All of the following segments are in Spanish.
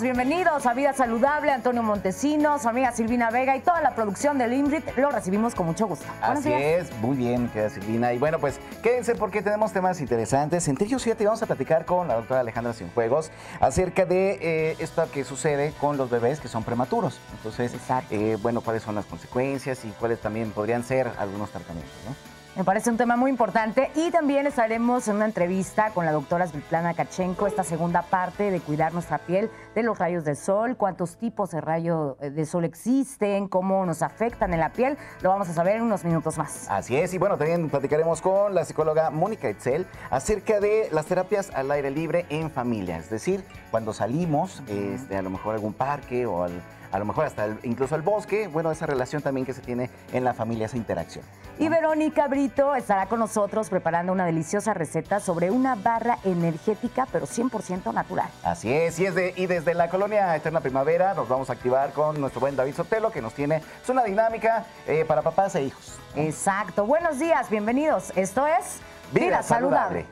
bienvenidos a Vida Saludable. Antonio Montesinos, su amiga Silvina Vega y toda la producción del INRIT lo recibimos con mucho gusto. Así es, muy bien, querida Silvina. Y bueno, pues quédense porque tenemos temas interesantes. Entre ellos, fíjate, vamos a platicar con la doctora Alejandra Cienfuegos acerca de esto que sucede con los bebés que son prematuros. Entonces, bueno, cuáles son las consecuencias y cuáles también podrían ser algunos tratamientos, ¿no? Me parece un tema muy importante y también estaremos en una entrevista con la doctora Svetlana Tkachenko, esta segunda parte de cuidar nuestra piel de los rayos del sol, cuántos tipos de rayos de sol existen, cómo nos afectan en la piel, lo vamos a saber en unos minutos más. Así es, y bueno, también platicaremos con la psicóloga Mónica Etzel acerca de las terapias al aire libre en familia, es decir, cuando salimos a lo mejor a algún parque o a lo mejor hasta incluso al bosque, bueno, esa relación también que se tiene en la familia, esa interacción, ¿no? Y Verónica Brito estará con nosotros preparando una deliciosa receta sobre una barra energética, pero 100% natural. Así es, y desde la colonia Eterna Primavera nos vamos a activar con nuestro buen David Sotelo, que nos tiene una dinámica para papás e hijos, ¿no? Exacto. Buenos días, bienvenidos. Esto es Vida Saludable.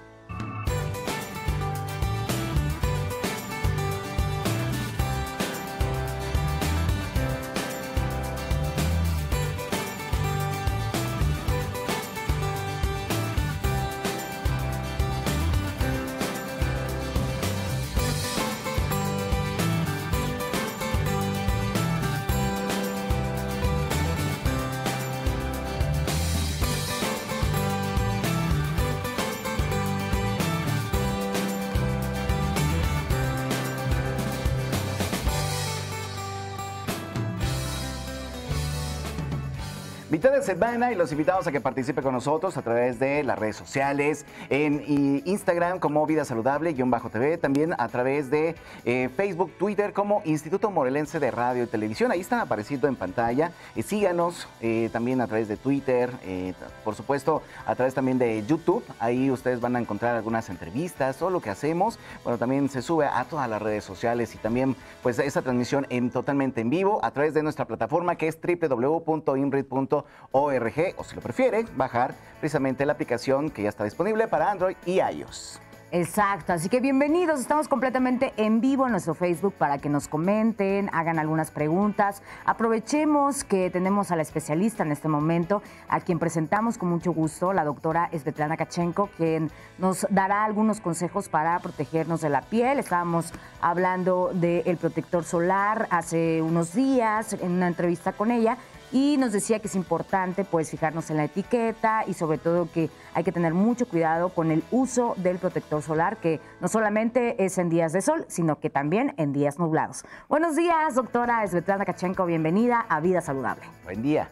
Mitad de semana y los invitamos a que participe con nosotros a través de las redes sociales, en Instagram como Vida Saludable-TV, también a través de Facebook, Twitter como Instituto Morelense de Radio y Televisión. Ahí están apareciendo en pantalla. Síganos también a través de Twitter, por supuesto a través también de YouTube. Ahí ustedes van a encontrar algunas entrevistas, todo lo que hacemos. Bueno, también se sube a todas las redes sociales y también pues esa transmisión totalmente en vivo a través de nuestra plataforma que es www.inrit.org, o si lo prefiere, bajar precisamente la aplicación que ya está disponible para Android y iOS. Exacto, así que bienvenidos, estamos completamente en vivo en nuestro Facebook para que nos comenten, hagan algunas preguntas. Aprovechemos que tenemos a la especialista en este momento, a quien presentamos con mucho gusto, la doctora Svetlana Tkachenko, quien nos dará algunos consejos para protegernos de la piel. Estábamos hablando del protector solar hace unos días en una entrevista con ella, y nos decía que es importante pues fijarnos en la etiqueta y sobre todo que hay que tener mucho cuidado con el uso del protector solar, que no solamente es en días de sol, sino que también en días nublados. Buenos días, doctora Svetlana Tkachenko, bienvenida a Vida Saludable. Buen día.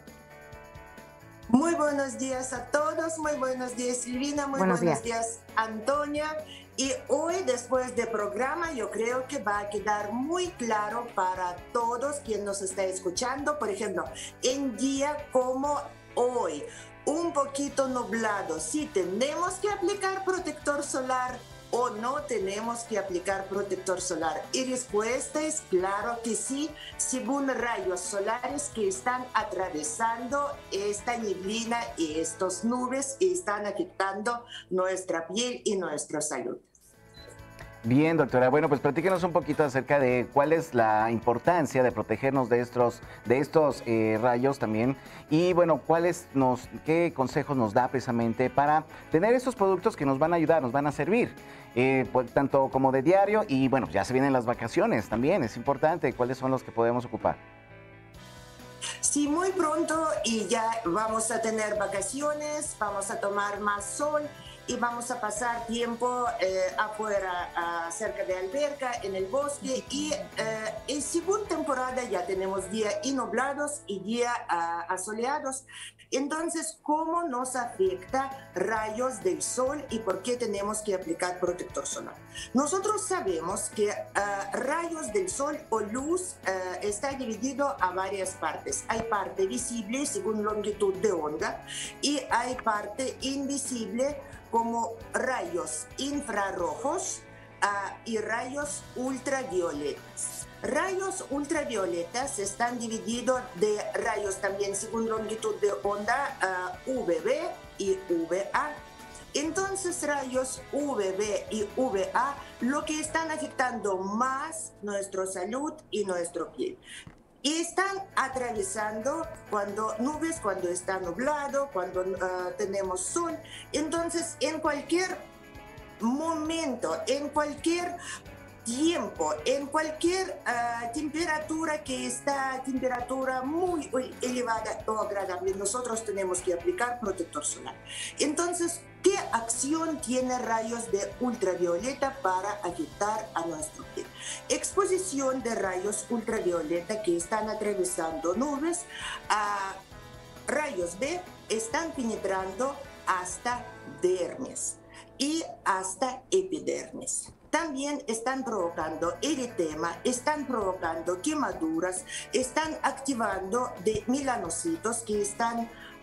Muy buenos días a todos, muy buenos días Silvina, muy buenos días Antonia. Y hoy, después del programa, yo creo que va a quedar muy claro para todos quien nos está escuchando. Por ejemplo, en día como hoy, un poquito nublado, si tenemos que aplicar protector solar o no tenemos que aplicar protector solar. Y respuesta es claro que sí, según rayos solares que están atravesando esta neblina y estas nubes y están afectando nuestra piel y nuestra salud. Bien, doctora. Bueno, pues platíquenos un poquito acerca de cuál es la importancia de protegernos de estos rayos también y, bueno, qué consejos nos da precisamente para tener estos productos que nos van a ayudar, nos van a servir, pues, tanto como de diario y, bueno, ya se vienen las vacaciones también, es importante. ¿Cuáles son los que podemos ocupar? Sí, muy pronto y ya vamos a tener vacaciones, vamos a tomar más sol y vamos a pasar tiempo afuera, cerca de alberca, en el bosque. Y en segunda temporada ya tenemos días nublados y días asoleados. Entonces, ¿cómo nos afecta rayos del sol y por qué tenemos que aplicar protector solar? Nosotros sabemos que rayos del sol o luz está dividido a varias partes. Hay parte visible según longitud de onda y hay parte invisible como rayos infrarrojos y rayos ultravioletas. Rayos ultravioletas están divididos de rayos también según longitud de onda UVB y UVA. Entonces, rayos UVB y UVA lo que están afectando más nuestra salud y nuestra piel. Y están atravesando cuando nubes, cuando está nublado, cuando tenemos sol. Entonces, en cualquier momento, en cualquier tiempo, en cualquier temperatura que está temperatura muy elevada o agradable, nosotros tenemos que aplicar protector solar. Entonces, ¿qué acción tiene rayos de ultravioleta para afectar a nuestro piel? Exposición de rayos ultravioleta que están atravesando nubes, rayos B están penetrando hasta dermis y hasta epidermis. También están provocando eritema, están provocando quemaduras, están activando de melanocitos que están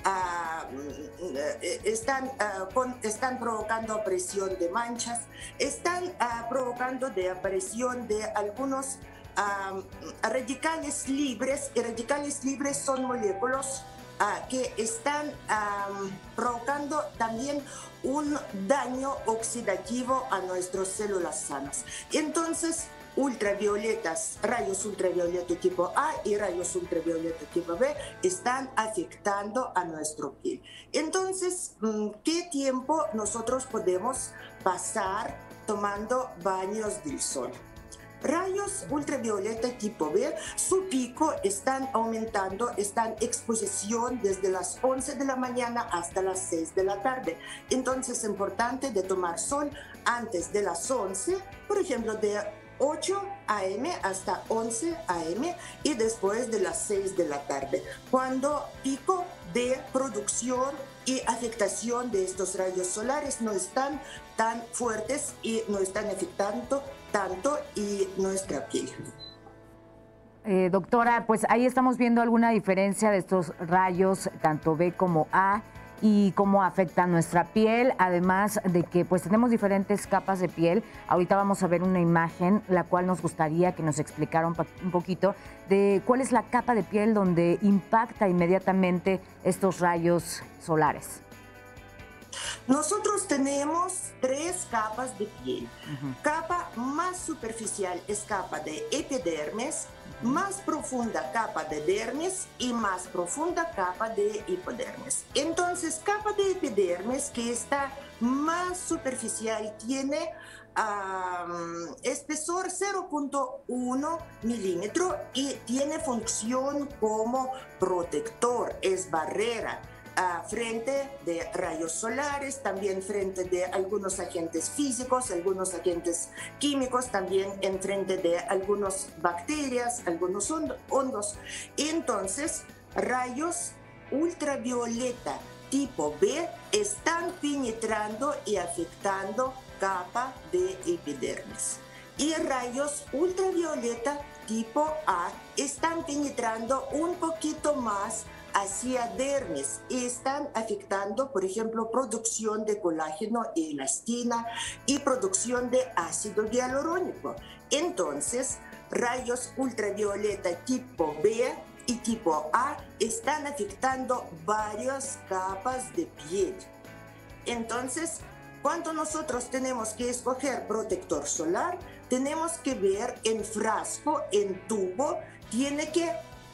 provocando aparición de manchas, están provocando de aparición de algunos radicales libres, y radicales libres son moléculas que están provocando también un daño oxidativo a nuestras células sanas. Entonces, ultravioletas, rayos ultravioleta tipo A y rayos ultravioleta tipo B están afectando a nuestra piel. Entonces, ¿qué tiempo nosotros podemos pasar tomando baños del sol? Rayos ultravioleta tipo B, su pico están aumentando, están exposición desde las 11 de la mañana hasta las 6 de la tarde. Entonces es importante de tomar sol antes de las 11, por ejemplo, de 8 a.m. hasta 11 a.m. y después de las 6 de la tarde, cuando pico de producción y afectación de estos rayos solares no están tan fuertes y no están afectando tanto y nuestra piel. Doctora, pues ahí estamos viendo alguna diferencia de estos rayos, tanto B como A, y cómo afecta nuestra piel, además de que pues tenemos diferentes capas de piel. Ahorita vamos a ver una imagen, la cual nos gustaría que nos explicara un poquito de cuál es la capa de piel donde impacta inmediatamente estos rayos solares. Nosotros tenemos 3 capas de piel. Capa más superficial es capa de epidermis, más profunda capa de dermis y más profunda capa de hipodermis. Entonces, capa de epidermis, que está más superficial, tiene espesor 0.1 milímetro y tiene función como protector, es barrera. Frente de rayos solares, también frente de algunos agentes físicos, algunos agentes químicos, también en frente de algunas bacterias, algunos hongos. Entonces, rayos ultravioleta tipo B están penetrando y afectando capa de epidermis. Y rayos ultravioleta tipo A están penetrando un poquito más hacia dermis y están afectando, por ejemplo, producción de colágeno y elastina y producción de ácido hialurónico. Entonces, rayos ultravioleta tipo B y tipo A están afectando varias capas de piel. Entonces, cuando nosotros tenemos que escoger protector solar, tenemos que ver en frasco, en tubo, tiene que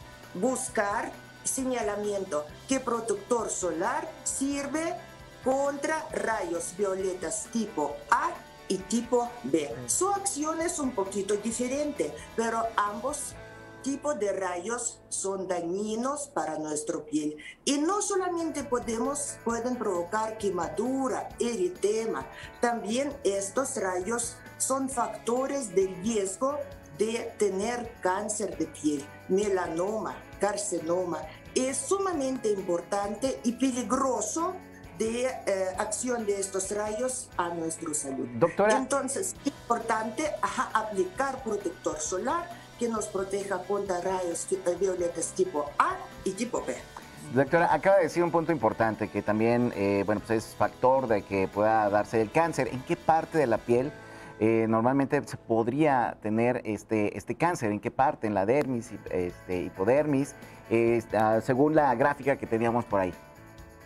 buscar señalamiento que protector solar sirve contra rayos violetas tipo A y tipo B. Su acción es un poquito diferente, pero ambos tipos de rayos son dañinos para nuestra piel. Y no solamente pueden provocar quemadura, eritema, también estos rayos son factores de riesgo de tener cáncer de piel, melanoma, carcinoma. Es sumamente importante y peligroso de acción de estos rayos a nuestra salud. Doctora. Entonces, es importante aplicar protector solar que nos proteja contra rayos violetas tipo A y tipo B. Doctora, acaba de decir un punto importante que también bueno, pues es factor de que pueda darse el cáncer. ¿En qué parte de la piel normalmente se podría tener este cáncer? ¿En qué parte? ¿En la dermis, hipodermis? Según la gráfica que teníamos por ahí.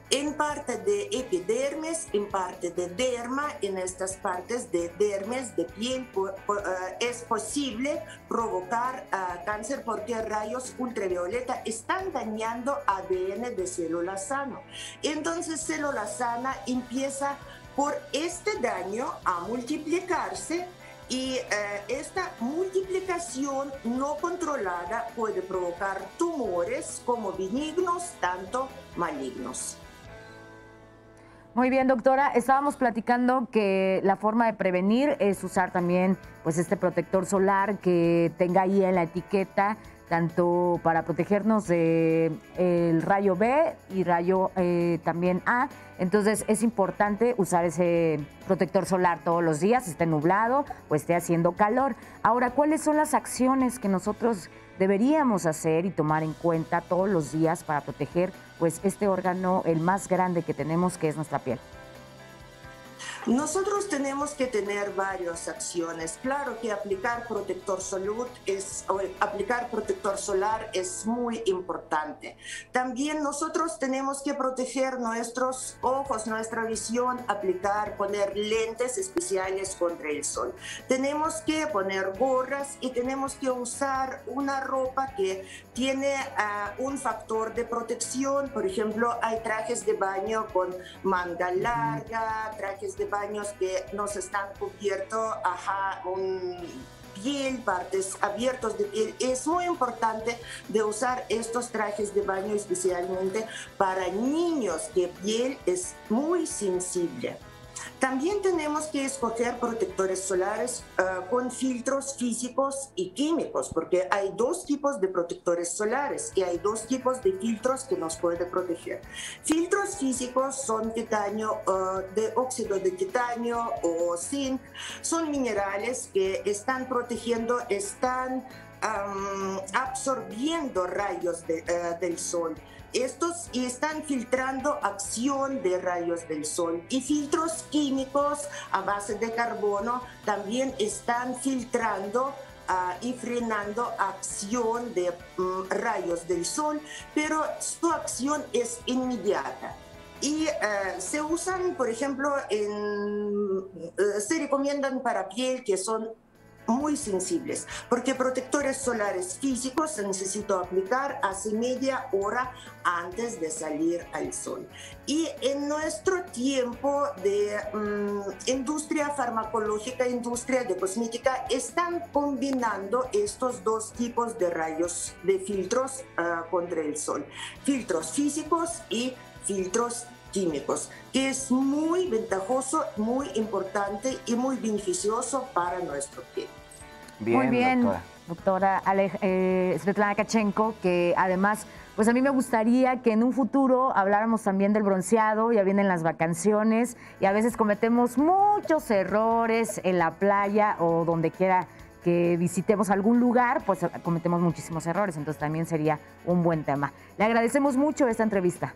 en parte de epidermis, en parte de derma. En estas partes de dermis, de piel, es posible provocar cáncer porque rayos ultravioleta están dañando ADN de célula sana. Entonces, célula sana empieza por este daño a multiplicarse y esta multiplicación no controlada puede provocar tumores como benignos, tanto malignos. Muy bien, doctora. Estábamos platicando que la forma de prevenir es usar también pues este protector solar que tenga ahí en la etiqueta, tanto para protegernos del rayo B y rayo también A. Entonces es importante usar ese protector solar todos los días, esté nublado o esté haciendo calor. Ahora, ¿cuáles son las acciones que nosotros deberíamos hacer y tomar en cuenta todos los días para proteger pues este órgano, el más grande que tenemos, que es nuestra piel? Nosotros tenemos que tener varias acciones. Claro que aplicar protector solar es muy importante. También nosotros tenemos que proteger nuestros ojos, nuestra visión, poner lentes especiales contra el sol. Tenemos que poner gorras y tenemos que usar una ropa que tiene un factor de protección. Por ejemplo, hay trajes de baño con manga larga, trajes de baños que nos están cubiertos, piel, partes abiertos de piel. Es muy importante de usar estos trajes de baño especialmente para niños que piel es muy sensible. También tenemos que escoger protectores solares con filtros físicos y químicos, porque hay dos tipos de protectores solares y hay dos tipos de filtros que nos pueden proteger. Filtros físicos son titanio, de óxido de titanio o zinc, son minerales que están protegiendo, están absorbiendo rayos del sol. Estos están filtrando acción de rayos del sol, y filtros químicos a base de carbono también están filtrando y frenando acción de rayos del sol, pero su acción es inmediata. Y se usan, por ejemplo, se recomiendan para piel que son muy sensibles, porque protectores solares físicos se necesita aplicar hace media hora antes de salir al sol. Y en nuestro tiempo de industria farmacológica, industria de cosmética, están combinando estos dos tipos de rayos, de filtros contra el sol, filtros físicos y filtros químicos, que es muy ventajoso, muy importante y muy beneficioso para nuestro piel. Bien, muy bien, doctora Svetlana Tkachenko, que además, pues a mí me gustaría que en un futuro habláramos también del bronceado. Ya vienen las vacaciones y a veces cometemos muchos errores en la playa o donde quiera que visitemos algún lugar, pues cometemos muchísimos errores, entonces también sería un buen tema. Le agradecemos mucho esta entrevista.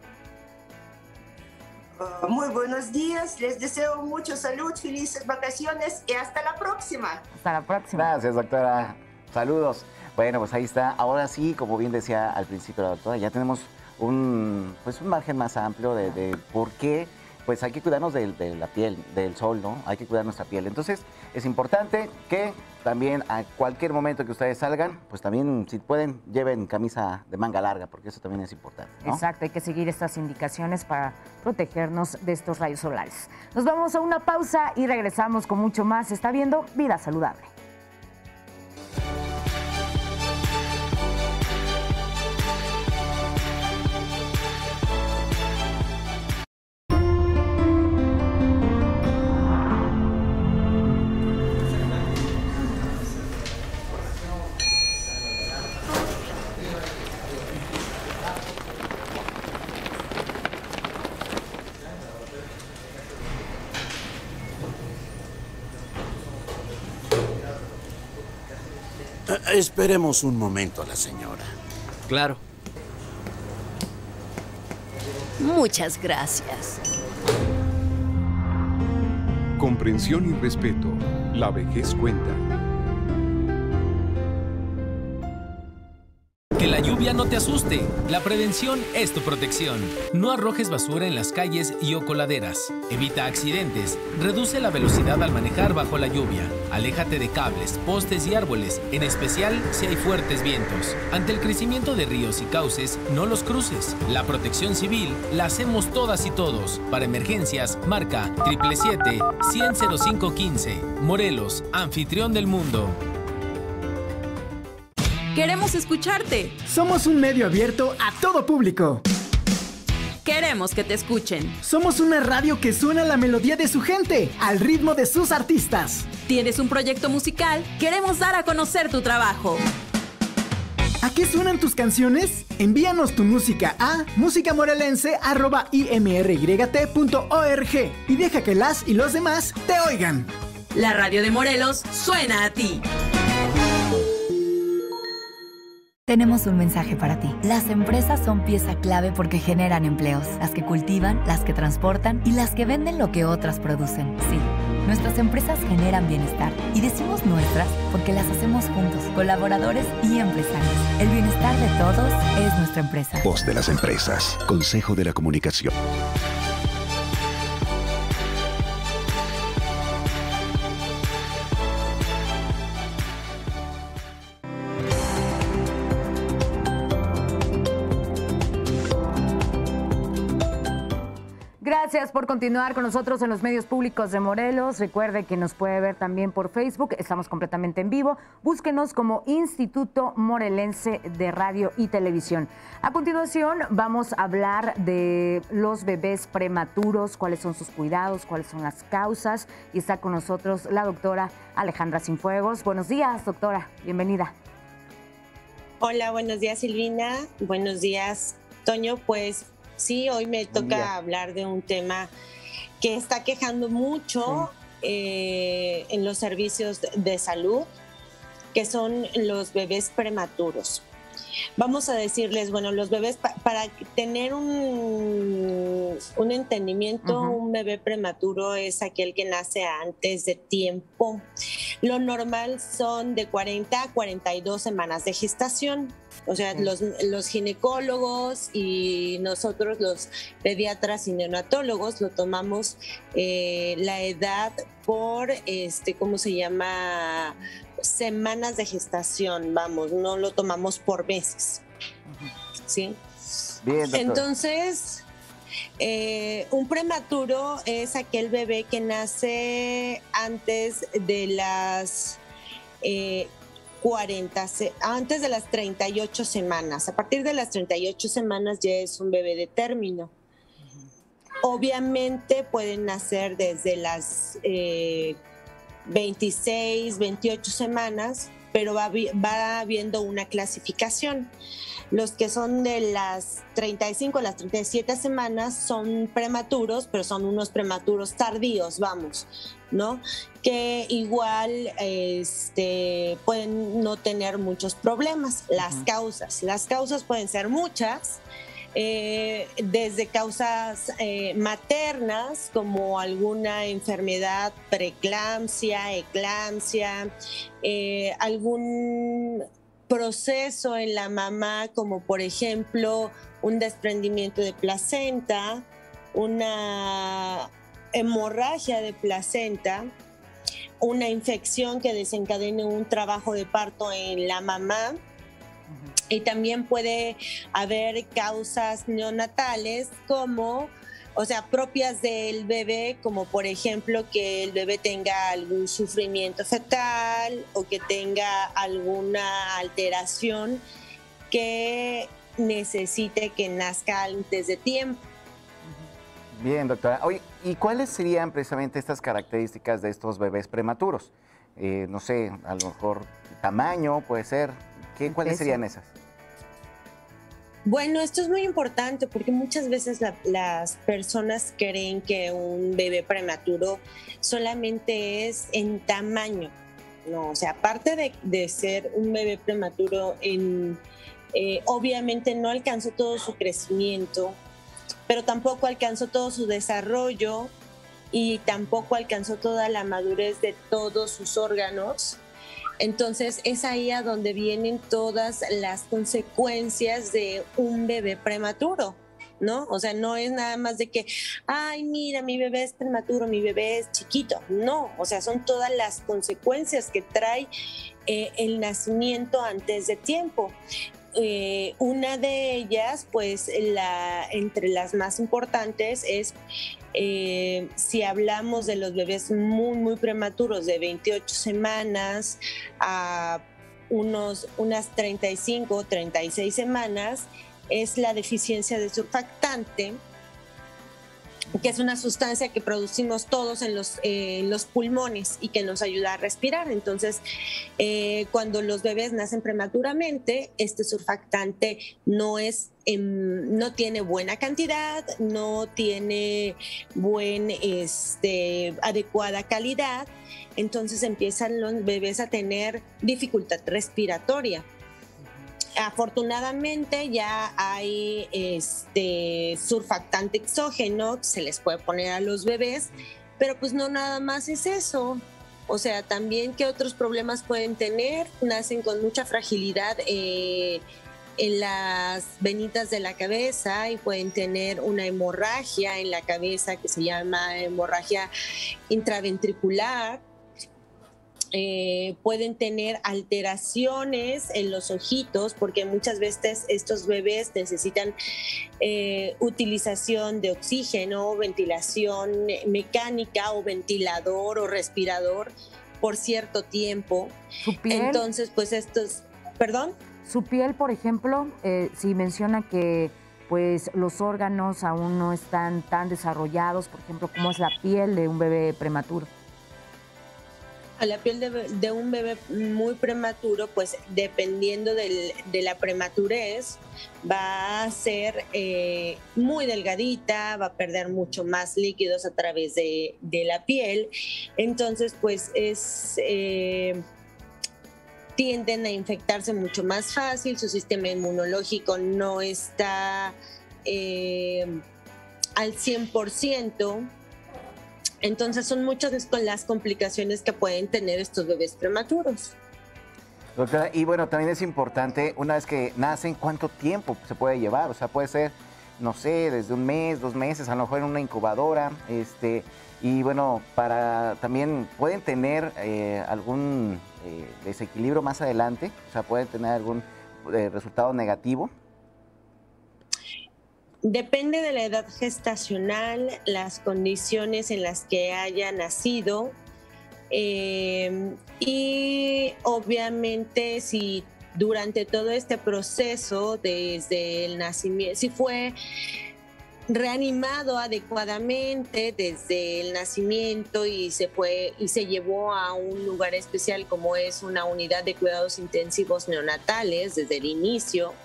Muy buenos días, les deseo mucha salud, felices vacaciones y hasta la próxima. Hasta la próxima. Gracias, doctora. Saludos. Bueno, pues ahí está. Ahora sí, como bien decía al principio la doctora, ya tenemos un margen más amplio de por qué pues hay que cuidarnos de la piel, del sol, ¿no? Hay que cuidar nuestra piel. Entonces, es importante que también a cualquier momento que ustedes salgan, pues también, si pueden, lleven camisa de manga larga, porque eso también es importante, ¿no? Exacto, hay que seguir estas indicaciones para protegernos de estos rayos solares. Nos vamos a una pausa y regresamos con mucho más. Está viendo Vida Saludable. Esperemos un momento a la señora. Claro. Muchas gracias. Comprensión y respeto. La vejez cuenta. Que la lluvia no te asuste. La prevención es tu protección. No arrojes basura en las calles y o coladeras. Evita accidentes. Reduce la velocidad al manejar bajo la lluvia. Aléjate de cables, postes y árboles, en especial si hay fuertes vientos. Ante el crecimiento de ríos y cauces, no los cruces. La protección civil la hacemos todas y todos. Para emergencias, marca 777-100-0515. Morelos, anfitrión del mundo. Queremos escucharte. Somos un medio abierto a todo público. Queremos que te escuchen. Somos una radio que suena la melodía de su gente, al ritmo de sus artistas. ¿Tienes un proyecto musical? Queremos dar a conocer tu trabajo. ¿A qué suenan tus canciones? Envíanos tu música a musicamorelense@imryt.org y deja que las y los demás te oigan. La radio de Morelos suena a ti. Tenemos un mensaje para ti. Las empresas son pieza clave porque generan empleos. Las que cultivan, las que transportan y las que venden lo que otras producen. Sí, nuestras empresas generan bienestar. Y decimos nuestras porque las hacemos juntos, colaboradores y empresarios. El bienestar de todos es nuestra empresa. Voz de las empresas. Consejo de la Comunicación. Gracias por continuar con nosotros en los medios públicos de Morelos. Recuerde que nos puede ver también por Facebook. Estamos completamente en vivo. Búsquenos como Instituto Morelense de Radio y Televisión. A continuación vamos a hablar de los bebés prematuros, cuáles son sus cuidados, cuáles son las causas. Y está con nosotros la doctora Alejandra Cienfuegos. Buenos días, doctora. Bienvenida. Hola, buenos días, Silvina. Buenos días, Toño. Pues sí, hoy me toca hablar de un tema que está quejando mucho en los servicios de salud, que son los bebés prematuros. Vamos a decirles, bueno, los bebés, para tener un entendimiento, un bebé prematuro es aquel que nace antes de tiempo. Lo normal son de 40 a 42 semanas de gestación. O sea, los ginecólogos y nosotros los pediatras y neonatólogos lo tomamos la edad por, ¿cómo se llama? Semanas de gestación, vamos, no lo tomamos por meses. ¿Sí? Bien, doctora. Entonces, un prematuro es aquel bebé que nace antes de las 38 semanas. A partir de las 38 semanas ya es un bebé de término. Obviamente pueden nacer desde las 26, 28 semanas, pero va habiendo una clasificación. Los que son de las 35 a las 37 semanas son prematuros, pero son unos prematuros tardíos, vamos, ¿no? Que igual pueden no tener muchos problemas. Las causas pueden ser muchas, desde causas maternas, como alguna enfermedad, preeclampsia, eclampsia, algún proceso en la mamá, como por ejemplo un desprendimiento de placenta, una hemorragia de placenta, una infección que desencadene un trabajo de parto en la mamá. Y también puede haber causas neonatales como, o sea, propias del bebé, como por ejemplo que el bebé tenga algún sufrimiento fetal o que tenga alguna alteración que necesite que nazca antes de tiempo. Bien, doctora. Oye, ¿y cuáles serían precisamente estas características de estos bebés prematuros? No sé, a lo mejor tamaño puede ser. ¿Cuáles serían esas? Bueno, esto es muy importante porque muchas veces las personas creen que un bebé prematuro solamente es en tamaño. No, o sea, aparte de ser un bebé prematuro, obviamente no alcanzó todo su crecimiento, pero tampoco alcanzó todo su desarrollo y tampoco alcanzó toda la madurez de todos sus órganos. Entonces es ahí a donde vienen todas las consecuencias de un bebé prematuro, ¿no? O sea, no es nada más de que, ay, mira, mi bebé es prematuro, mi bebé es chiquito. No, o sea, son todas las consecuencias que trae el nacimiento antes de tiempo. Una de ellas, pues, entre las más importantes es si hablamos de los bebés muy, muy prematuros, de 28 semanas a unas 35 o 36 semanas, es la deficiencia de surfactante, que es una sustancia que producimos todos en los pulmones y que nos ayuda a respirar. Entonces, cuando los bebés nacen prematuramente, este surfactante no tiene buena cantidad, no tiene adecuada calidad, entonces empiezan los bebés a tener dificultad respiratoria. Afortunadamente ya hay surfactante exógeno que se les puede poner a los bebés, pero pues no nada más es eso. O sea, también qué otros problemas pueden tener. Nacen con mucha fragilidad en las venitas de la cabeza y pueden tener una hemorragia en la cabeza que se llama hemorragia intraventricular. Pueden tener alteraciones en los ojitos, porque muchas veces estos bebés necesitan utilización de oxígeno, ventilación mecánica o ventilador o respirador por cierto tiempo. ¿Su piel? Entonces, pues ¿perdón? Su piel, por ejemplo, si menciona que pues los órganos aún no están tan desarrollados, por ejemplo, ¿cómo es la piel de un bebé prematuro? La piel de un bebé muy prematuro, pues dependiendo de la prematurez, va a ser muy delgadita, va a perder mucho más líquidos a través de la piel. Entonces, pues tienden a infectarse mucho más fácil, su sistema inmunológico no está al 100%. Entonces son muchas las complicaciones que pueden tener estos bebés prematuros. Doctora, y bueno, también es importante, una vez que nacen, ¿cuánto tiempo se puede llevar? O sea, puede ser, no sé, desde 1 mes, 2 meses, a lo mejor en una incubadora. Y bueno, también pueden tener algún desequilibrio más adelante, o sea, pueden tener algún resultado negativo. Depende de la edad gestacional, las condiciones en las que haya nacido y obviamente si durante todo este proceso, desde el nacimiento, si fue reanimado adecuadamente desde el nacimiento y se llevó a un lugar especial como es una unidad de cuidados intensivos neonatales desde el inicio.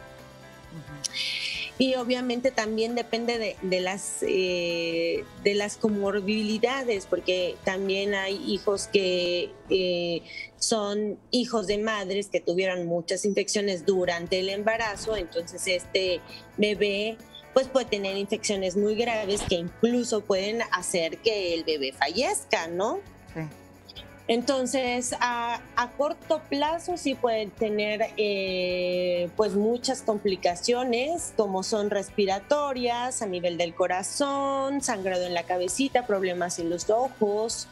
Y obviamente también depende de las comorbilidades, porque también hay hijos que son hijos de madres que tuvieron muchas infecciones durante el embarazo, entonces este bebé pues puede tener infecciones muy graves que incluso pueden hacer que el bebé fallezca, ¿no? Sí. Entonces, a corto plazo sí pueden tener pues muchas complicaciones, como son respiratorias, a nivel del corazón, sangrado en la cabecita, problemas en los ojos,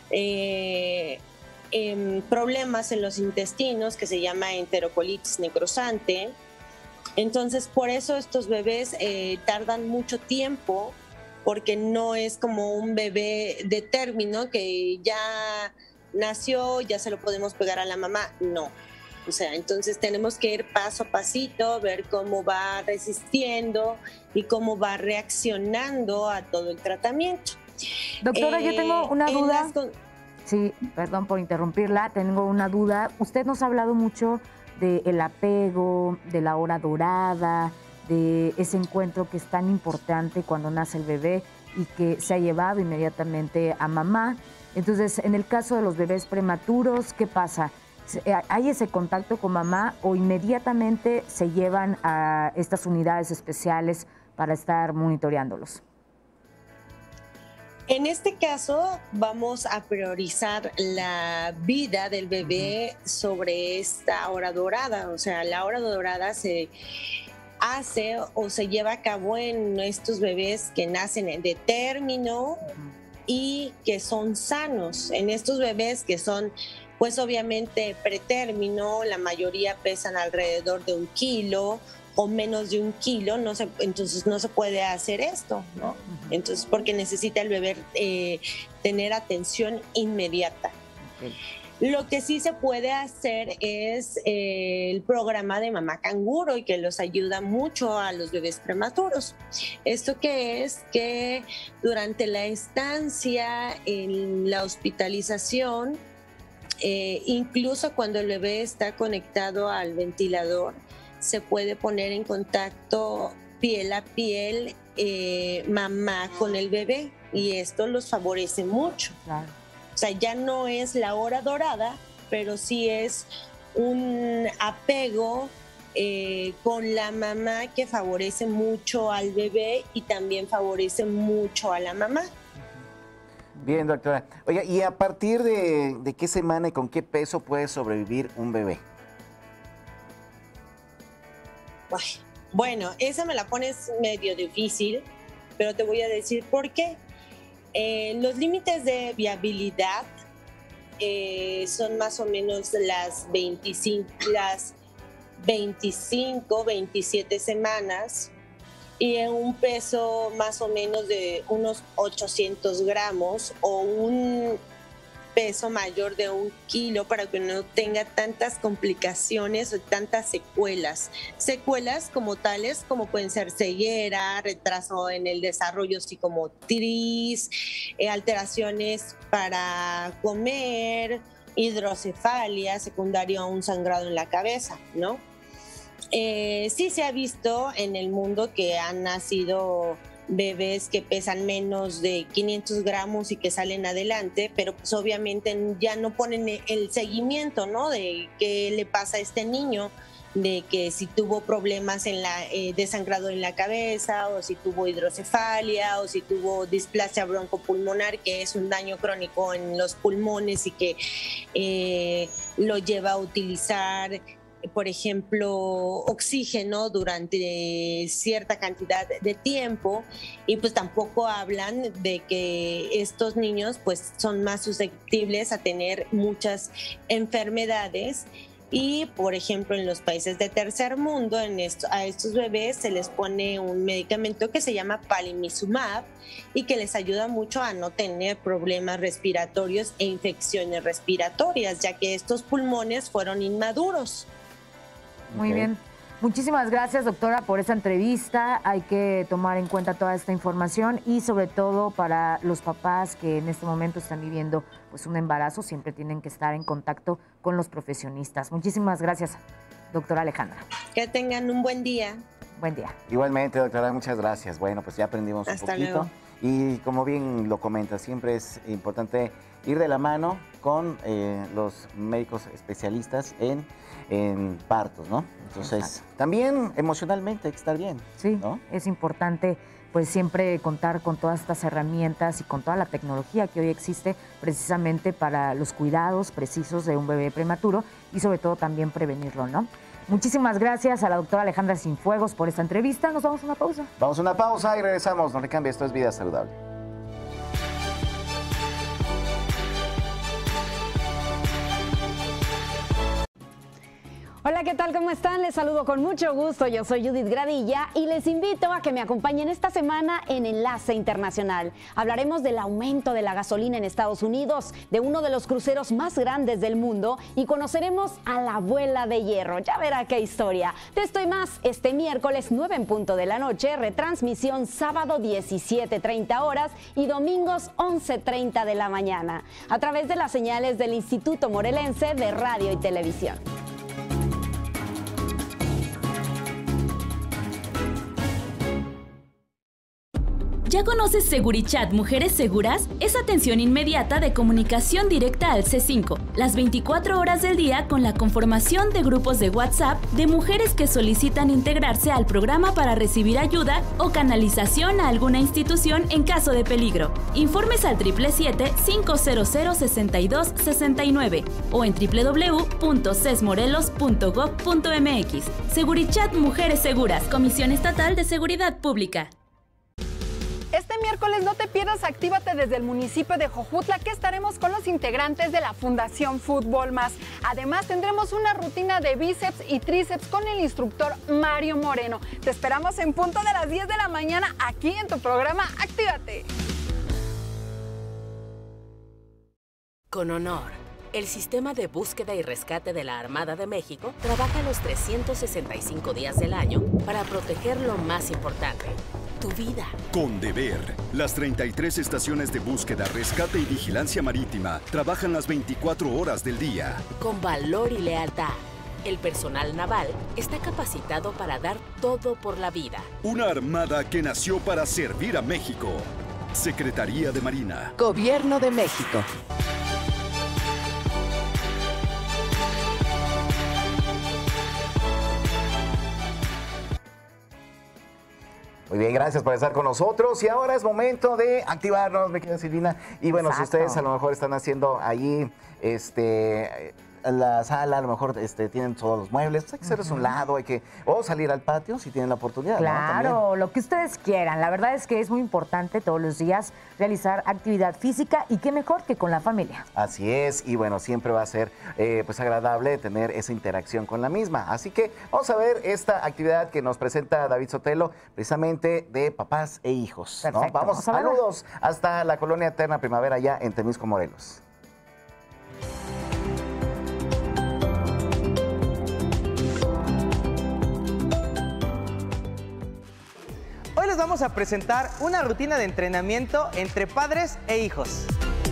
problemas en los intestinos, que se llama enterocolitis necrosante. Entonces, por eso estos bebés tardan mucho tiempo, porque no es como un bebé de término que ya nació, ya se lo podemos pegar a la mamá, no. O sea, entonces tenemos que ir paso a pasito, ver cómo va resistiendo y cómo va reaccionando a todo el tratamiento. Doctora, yo tengo una duda. Sí, perdón por interrumpirla, tengo una duda. Usted nos ha hablado mucho del apego, de la hora dorada, de ese encuentro que es tan importante cuando nace el bebé y que se ha llevado inmediatamente a mamá. Entonces, en el caso de los bebés prematuros, ¿qué pasa? ¿Hay ese contacto con mamá o inmediatamente se llevan a estas unidades especiales para estar monitoreándolos? En este caso vamos a priorizar la vida del bebé sobre esta hora dorada. O sea, la hora dorada se hace o se lleva a cabo en estos bebés que nacen de término y que son sanos. En estos bebés que son, pues obviamente pretérmino, la mayoría pesan alrededor de 1 kilo o menos de 1 kilo, entonces no se puede hacer esto, ¿no? Entonces, porque necesita el bebé tener atención inmediata. Okay. Lo que sí se puede hacer es el programa de mamá canguro, y que los ayuda mucho a los bebés prematuros. ¿Esto qué es? Que durante la estancia en la hospitalización, incluso cuando el bebé está conectado al ventilador, se puede poner en contacto piel a piel mamá con el bebé, y esto los favorece mucho. Claro. O sea, ya no es la hora dorada, pero sí es un apego con la mamá que favorece mucho al bebé y también favorece mucho a la mamá. Bien, doctora. Oiga, ¿y a partir de qué semana y con qué peso puede sobrevivir un bebé? Bueno, esa me la pones medio difícil, pero te voy a decir por qué. Los límites de viabilidad son más o menos las 25, 27 semanas, y en un peso más o menos de unos 800 gramos o un peso mayor de 1 kilo, para que no tenga tantas complicaciones o tantas secuelas. Secuelas como tales como pueden ser ceguera, retraso en el desarrollo psicomotriz, alteraciones para comer, hidrocefalia secundario a un sangrado en la cabeza, ¿no? Sí se ha visto en el mundo que han nacido bebés que pesan menos de 500 gramos y que salen adelante, pero pues obviamente ya no ponen el seguimiento, ¿no? De qué le pasa a este niño, de que si tuvo problemas de sangrado en la cabeza, o si tuvo hidrocefalia, o si tuvo displasia broncopulmonar, que es un daño crónico en los pulmones y que lo lleva a utilizar, por ejemplo, oxígeno durante cierta cantidad de tiempo, y pues tampoco hablan de que estos niños pues son más susceptibles a tener muchas enfermedades. Y, por ejemplo, en los países de tercer mundo, a estos bebés se les pone un medicamento que se llama Palimizumab, y que les ayuda mucho a no tener problemas respiratorios e infecciones respiratorias, ya que estos pulmones fueron inmaduros. Muy bien. Muchísimas gracias, doctora, por esta entrevista. Hay que tomar en cuenta toda esta información, y sobre todo para los papás que en este momento están viviendo pues un embarazo, siempre tienen que estar en contacto con los profesionistas. Muchísimas gracias, doctora Alejandra. Que tengan un buen día. Buen día. Igualmente, doctora, muchas gracias. Bueno, pues ya aprendimos un poquito. Luego. Y como bien lo comenta, siempre es importante ir de la mano con los médicos especialistas en partos, ¿no? Entonces, exacto, también emocionalmente hay que estar bien. Sí, ¿no? Es importante pues siempre contar con todas estas herramientas y con toda la tecnología que hoy existe precisamente para los cuidados precisos de un bebé prematuro, y sobre todo también prevenirlo, ¿no? Muchísimas gracias a la doctora Alejandra Cienfuegos por esta entrevista. Nos vamos a una pausa. Vamos a una pausa y regresamos. No le cambie, esto es Vida Saludable. Hola, ¿qué tal? ¿Cómo están? Les saludo con mucho gusto. Yo soy Judith Gradilla y les invito a que me acompañen esta semana en Enlace Internacional. Hablaremos del aumento de la gasolina en Estados Unidos, de uno de los cruceros más grandes del mundo, y conoceremos a la abuela de hierro. Ya verá qué historia. De esto y más, este miércoles 9 en punto de la noche, retransmisión sábado 17:30 horas y domingos 11:30 de la mañana, a través de las señales del Instituto Morelense de Radio y Televisión. ¿Ya conoces Segurichat Mujeres Seguras? Es atención inmediata de comunicación directa al C5, las 24 horas del día con la conformación de grupos de WhatsApp de mujeres que solicitan integrarse al programa para recibir ayuda o canalización a alguna institución en caso de peligro. Informes al 777-500-6269 o en www.cesmorelos.gov.mx. Segurichat Mujeres Seguras, Comisión Estatal de Seguridad Pública. Este miércoles no te pierdas Actívate desde el municipio de Jojutla, que estaremos con los integrantes de la Fundación Fútbol Más. Además, tendremos una rutina de bíceps y tríceps con el instructor Mario Moreno. Te esperamos en punto de las 10 de la mañana aquí en tu programa Actívate. Con honor. El sistema de búsqueda y rescate de la Armada de México trabaja los 365 días del año para proteger lo más importante, tu vida. Con deber, las 33 estaciones de búsqueda, rescate y vigilancia marítima trabajan las 24 horas del día. Con valor y lealtad, el personal naval está capacitado para dar todo por la vida. Una armada que nació para servir a México. Secretaría de Marina. Gobierno de México. Muy bien, gracias por estar con nosotros. Y ahora es momento de activarnos, mi querida Silvina. Y bueno, Exacto. Si ustedes a lo mejor están haciendo allí la sala, a lo mejor tienen todos los muebles, hay que hacerles un lado, o salir al patio si tienen la oportunidad. Claro, ¿no? lo que ustedes quieran. La verdad es que es muy importante todos los días realizar actividad física y qué mejor que con la familia. Así es, y bueno, siempre va a ser pues agradable tener esa interacción con la misma. Así que vamos a ver esta actividad que nos presenta David Sotelo, precisamente de papás e hijos. Perfecto, ¿no? Vamos, saludos hasta la Colonia Eterna Primavera, allá en Temisco, Morelos. Hoy les vamos a presentar una rutina de entrenamiento entre padres e hijos.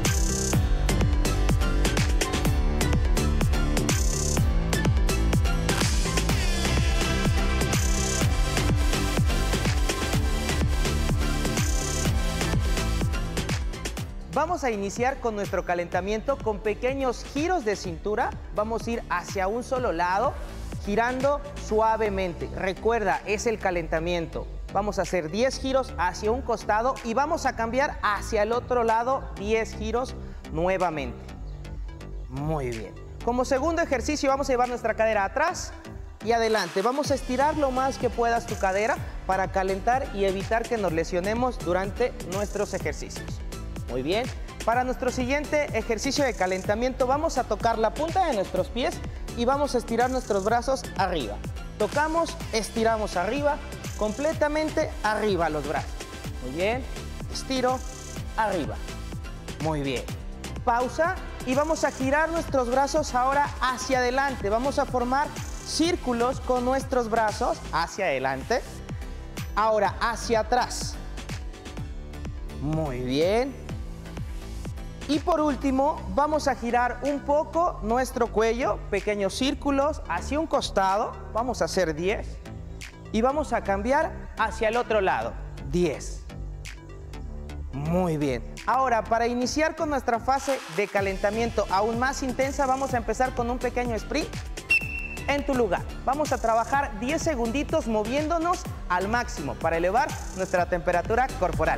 Vamos a iniciar con nuestro calentamiento con pequeños giros de cintura. Vamos a ir hacia un solo lado, girando suavemente. Recuerda, es el calentamiento. Vamos a hacer 10 giros hacia un costado y vamos a cambiar hacia el otro lado 10 giros nuevamente. Muy bien. Como segundo ejercicio vamos a llevar nuestra cadera atrás y adelante. Vamos a estirar lo más que puedas tu cadera para calentar y evitar que nos lesionemos durante nuestros ejercicios. Muy bien. Para nuestro siguiente ejercicio de calentamiento vamos a tocar la punta de nuestros pies y vamos a estirar nuestros brazos arriba. Tocamos, estiramos arriba, completamente arriba los brazos. Muy bien. Estiro, arriba. Muy bien. Pausa y vamos a girar nuestros brazos ahora hacia adelante. Vamos a formar círculos con nuestros brazos hacia adelante. Ahora hacia atrás. Muy bien. Y por último, vamos a girar un poco nuestro cuello, pequeños círculos hacia un costado. Vamos a hacer 10. Y vamos a cambiar hacia el otro lado. 10. Muy bien. Ahora, para iniciar con nuestra fase de calentamiento aún más intensa, vamos a empezar con un pequeño sprint en tu lugar. Vamos a trabajar 10 segunditos moviéndonos al máximo para elevar nuestra temperatura corporal.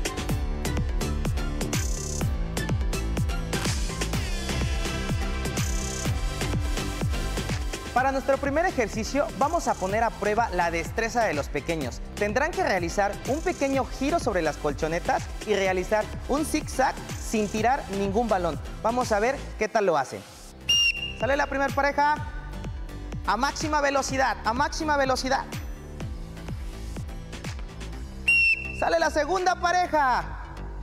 Para nuestro primer ejercicio vamos a poner a prueba la destreza de los pequeños. Tendrán que realizar un pequeño giro sobre las colchonetas y realizar un zigzag sin tirar ningún balón. Vamos a ver qué tal lo hacen. Sale la primera pareja a máxima velocidad, a máxima velocidad. Sale la segunda pareja.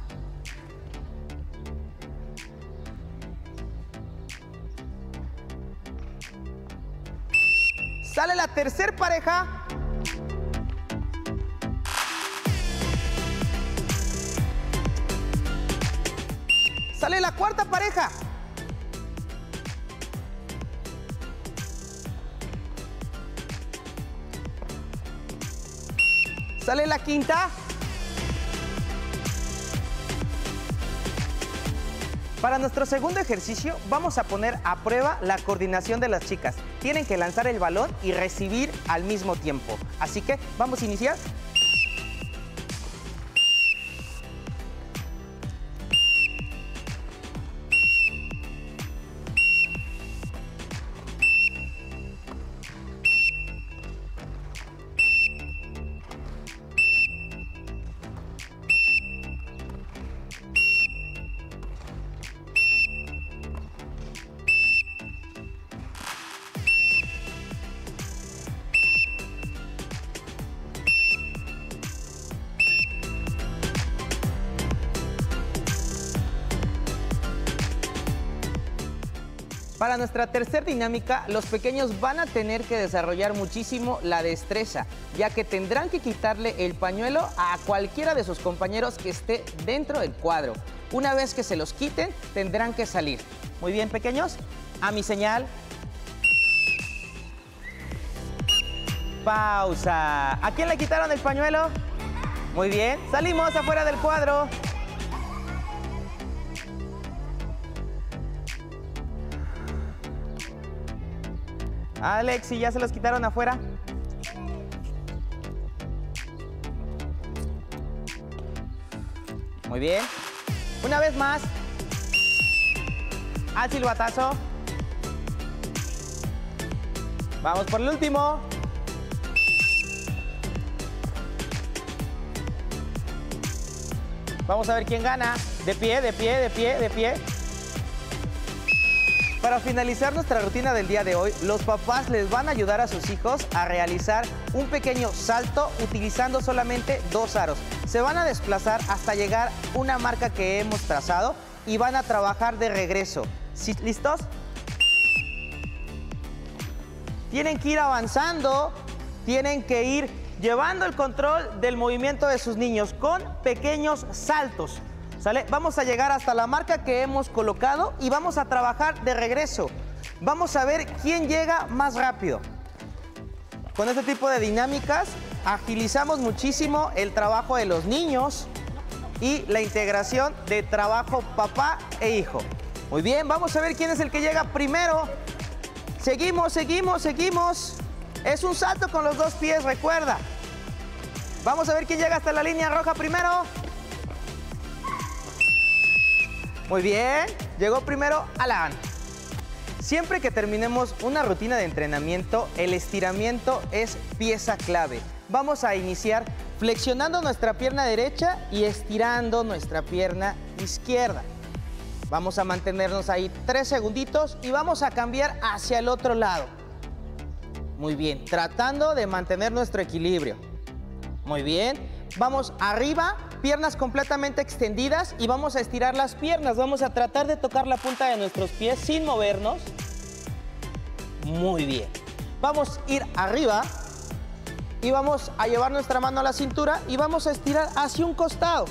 Sale la tercera pareja. Sale la cuarta pareja. Sale la quinta. Para nuestro segundo ejercicio vamos a poner a prueba la coordinación de las chicas. Tienen que lanzar el balón y recibir al mismo tiempo. Así que vamos a iniciar. Para nuestra tercera dinámica, los pequeños van a tener que desarrollar muchísimo la destreza, ya que tendrán que quitarle el pañuelo a cualquiera de sus compañeros que esté dentro del cuadro. Una vez que se los quiten, tendrán que salir. Muy bien, pequeños, a mi señal. Pausa. ¿A quién le quitaron el pañuelo? Muy bien, salimos afuera del cuadro. Alex, ¿y ya se los quitaron afuera? Muy bien. Una vez más. Al silbatazo. Vamos por el último. Vamos a ver quién gana. De pie, de pie, de pie, de pie. Para finalizar nuestra rutina del día de hoy, los papás les van a ayudar a sus hijos a realizar un pequeño salto utilizando solamente 2 aros. Se van a desplazar hasta llegar a una marca que hemos trazado y van a trabajar de regreso. ¿Listos? Tienen que ir avanzando, tienen que ir llevando el control del movimiento de sus niños con pequeños saltos. ¿Sale? Vamos a llegar hasta la marca que hemos colocado y vamos a trabajar de regreso. Vamos a ver quién llega más rápido. Con este tipo de dinámicas agilizamos muchísimo el trabajo de los niños y la integración de trabajo papá e hijo. Muy bien, vamos a ver quién es el que llega primero. Seguimos, seguimos, seguimos. Es un salto con los 2 pies, recuerda. Vamos a ver quién llega hasta la línea roja primero. Muy bien, llegó primero Alan. Siempre que terminemos una rutina de entrenamiento, el estiramiento es pieza clave. Vamos a iniciar flexionando nuestra pierna derecha y estirando nuestra pierna izquierda. Vamos a mantenernos ahí 3 segunditos y vamos a cambiar hacia el otro lado. Muy bien, tratando de mantener nuestro equilibrio. Muy bien, vamos arriba. Piernas completamente extendidas y vamos a estirar las piernas. Vamos a tratar de tocar la punta de nuestros pies sin movernos. Muy bien. Vamos a ir arriba y vamos a llevar nuestra mano a la cintura y vamos a estirar hacia un costado.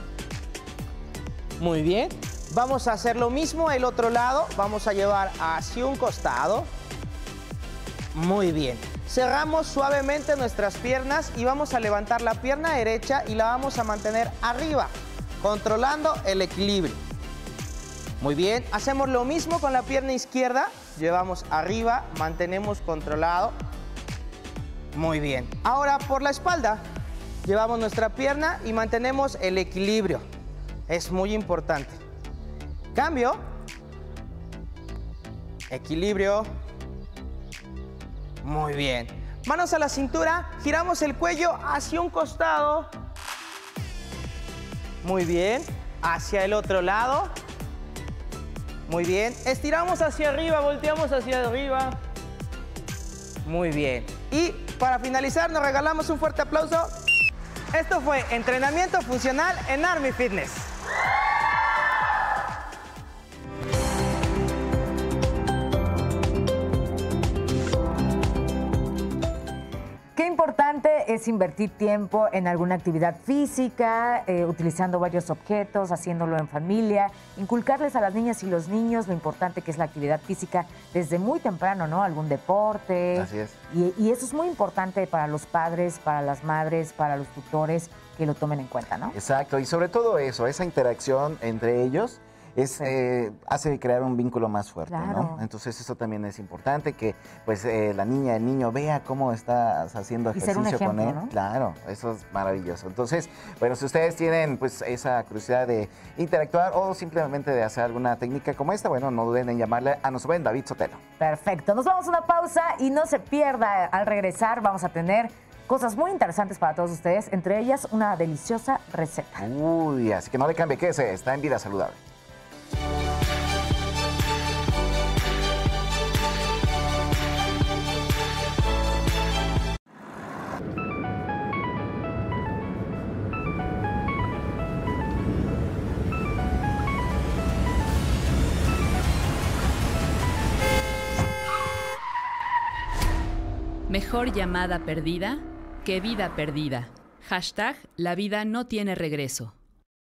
Muy bien. Vamos a hacer lo mismo el otro lado. Vamos a llevar hacia un costado. Muy bien. Cerramos suavemente nuestras piernas y vamos a levantar la pierna derecha y la vamos a mantener arriba, controlando el equilibrio. Muy bien, hacemos lo mismo con la pierna izquierda. Llevamos arriba, mantenemos controlado. Muy bien. Ahora por la espalda, llevamos nuestra pierna y mantenemos el equilibrio. Es muy importante. Cambio. Equilibrio. Muy bien. Manos a la cintura, giramos el cuello hacia un costado. Muy bien. Hacia el otro lado. Muy bien. Estiramos hacia arriba, volteamos hacia arriba. Muy bien. Y para finalizar, nos regalamos un fuerte aplauso. Esto fue entrenamiento funcional en Army Fitness. Qué importante es invertir tiempo en alguna actividad física, utilizando varios objetos, haciéndolo en familia, inculcarles a las niñas y los niños lo importante que es la actividad física desde muy temprano, ¿no? Algún deporte. Así es. Y eso es muy importante para los padres, para las madres, para los tutores, que lo tomen en cuenta, ¿no? Exacto, y sobre todo eso, esa interacción entre ellos hace crear un vínculo más fuerte, Claro. ¿no? Entonces eso también es importante, que pues la niña, el niño vea cómo estás haciendo Y ser un ejercicio con él. ejemplo, ¿no? Claro, eso es maravilloso. Entonces, bueno, si ustedes tienen pues esa curiosidad de interactuar o simplemente de hacer alguna técnica como esta, bueno, no duden en llamarle a nuestro buen David Sotelo. Perfecto. Nos vamos a una pausa y no se pierda. Al regresar vamos a tener cosas muy interesantes para todos ustedes, entre ellas una deliciosa receta. Uy, así que no le cambie, que está en Vida Saludable. Mejor llamada perdida que vida perdida. Hashtag la vida no tiene regreso.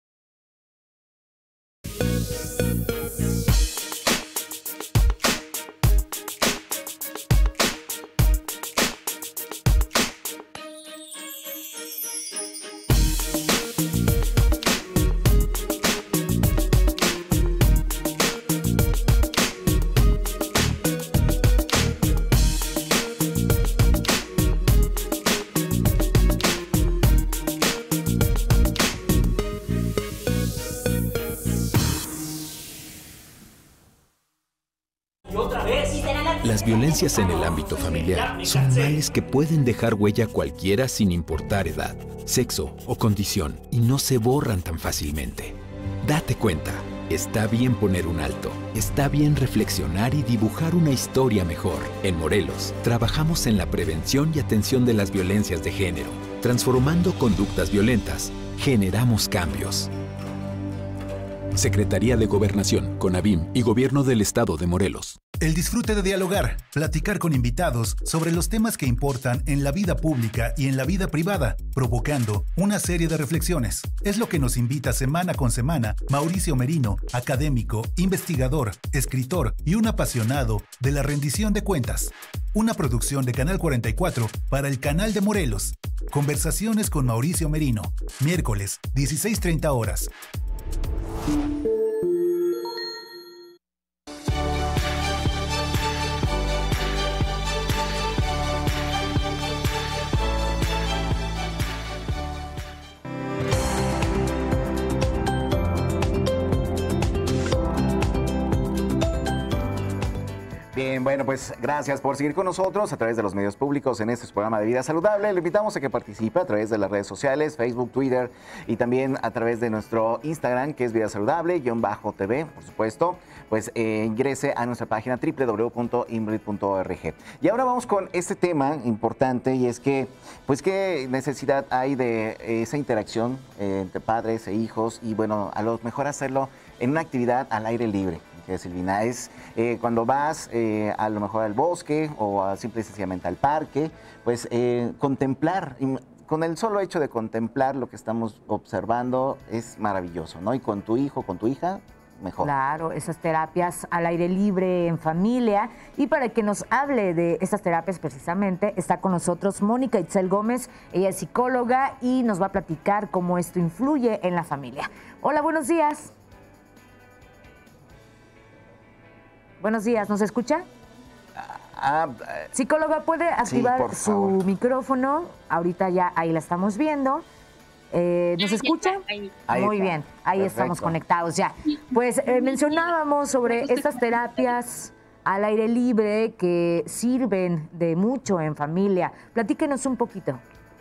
Las violencias en el ámbito familiar son males que pueden dejar huella a cualquiera sin importar edad, sexo o condición y no se borran tan fácilmente. Date cuenta, está bien poner un alto, está bien reflexionar y dibujar una historia mejor. En Morelos, trabajamos en la prevención y atención de las violencias de género. Transformando conductas violentas, generamos cambios. Secretaría de Gobernación, CONAVIM y Gobierno del Estado de Morelos. El disfrute de dialogar, platicar con invitados sobre los temas que importan en la vida pública y en la vida privada, provocando una serie de reflexiones. Es lo que nos invita semana con semana Mauricio Merino, académico, investigador, escritor y un apasionado de la rendición de cuentas. Una producción de Canal 44 para el Canal de Morelos. Conversaciones con Mauricio Merino, miércoles, 16:30 horas. Bien, bueno, pues gracias por seguir con nosotros a través de los medios públicos en este programa de Vida Saludable. Le invitamos a que participe a través de las redes sociales, Facebook, Twitter y también a través de nuestro Instagram, que es Vida Saludable-TV, por supuesto. Pues ingrese a nuestra página www.imbrid.org. Y ahora vamos con este tema importante, y es que, pues, qué necesidad hay de esa interacción entre padres e hijos, y bueno, a lo mejor hacerlo en una actividad al aire libre. Silvina, es cuando vas a lo mejor al bosque o simple y sencillamente al parque, pues contemplar, con el solo hecho de contemplar lo que estamos observando es maravilloso, ¿no? Y con tu hijo, con tu hija, mejor. Claro, esas terapias al aire libre, en familia. Y para que nos hable de estas terapias precisamente, está con nosotros Mónica Itzel Gómez. Ella es psicóloga y nos va a platicar cómo esto influye en la familia. Hola, buenos días. Buenos días, ¿nos escucha? Psicóloga, ¿puede activar su micrófono? Ahorita ya ahí la estamos viendo. ¿Nos escucha? Muy bien, ahí estamos conectados ya. Pues mencionábamos sobre estas terapias al aire libre que sirven de mucho en familia. Platíquenos un poquito.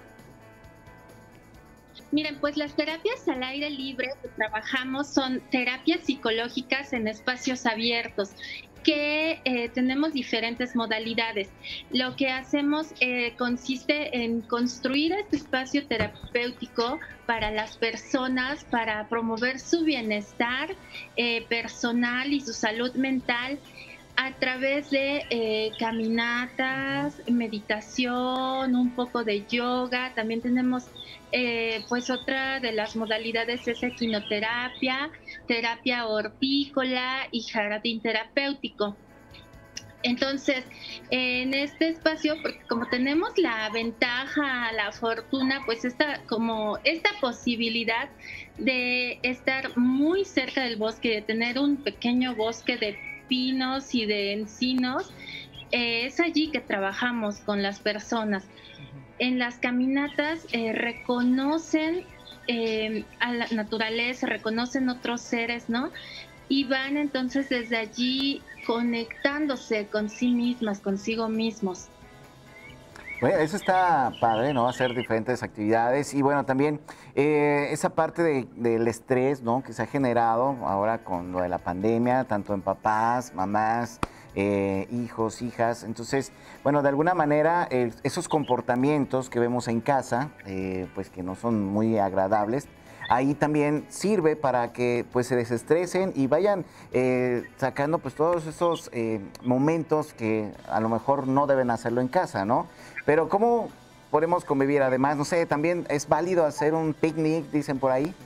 Miren, pues las terapias al aire libre que trabajamos son terapias psicológicas en espacios abiertos, que tenemos diferentes modalidades. Lo que hacemos consiste en construir este espacio terapéutico para las personas, para promover su bienestar personal y su salud mental, a través de caminatas, meditación, un poco de yoga. También tenemos pues otra de las modalidades es equinoterapia, terapia hortícola y jardín terapéutico. Entonces, en este espacio, porque como tenemos la ventaja, la fortuna, pues esta posibilidad de estar muy cerca del bosque, de tener un pequeño bosque de pinos y de encinos, es allí que trabajamos con las personas. En las caminatas reconocen a la naturaleza, reconocen otros seres, ¿no? Y van entonces desde allí conectándose con sí mismas, consigo mismos. Bueno, eso está padre, ¿no? Hacer diferentes actividades y bueno, también esa parte del estrés, ¿no? Que se ha generado ahora con lo de la pandemia, tanto en papás, mamás, hijos, hijas. Entonces, bueno, de alguna manera esos comportamientos que vemos en casa, pues que no son muy agradables, ahí también sirve para que pues se desestresen y vayan sacando pues todos esos momentos que a lo mejor no deben hacerlo en casa, ¿no? Pero ¿cómo podemos convivir? Además, no sé, también es válido hacer un picnic, dicen por ahí.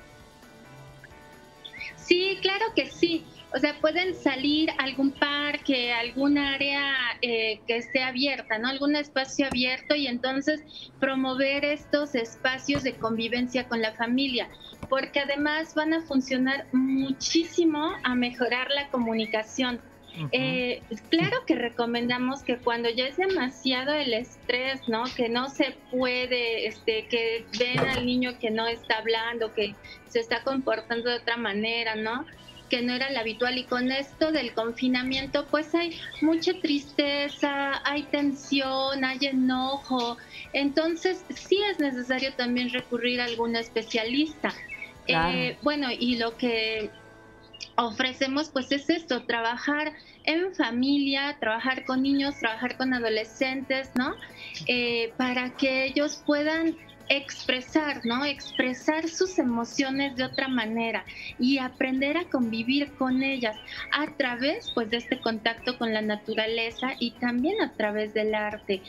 Sí, claro que sí. O sea, pueden salir a algún parque, algún área que esté abierta, ¿no? Algún espacio abierto y entonces promover estos espacios de convivencia con la familia, porque además van a funcionar muchísimo a mejorar la comunicación. Claro que recomendamos que cuando ya es demasiado el estrés, ¿no? Que no se puede, que ven al niño que no está hablando, que se está comportando de otra manera, ¿no? Que no era la habitual, y con esto del confinamiento pues hay mucha tristeza, hay tensión, hay enojo, entonces sí es necesario también recurrir a algún especialista. Claro. Bueno, y lo que ofrecemos pues es esto, trabajar en familia, trabajar con niños, trabajar con adolescentes, ¿no? Para que ellos puedan expresar, ¿no? Expresar sus emociones de otra manera y aprender a convivir con ellas a través, pues, de este contacto con la naturaleza y también a través del arte.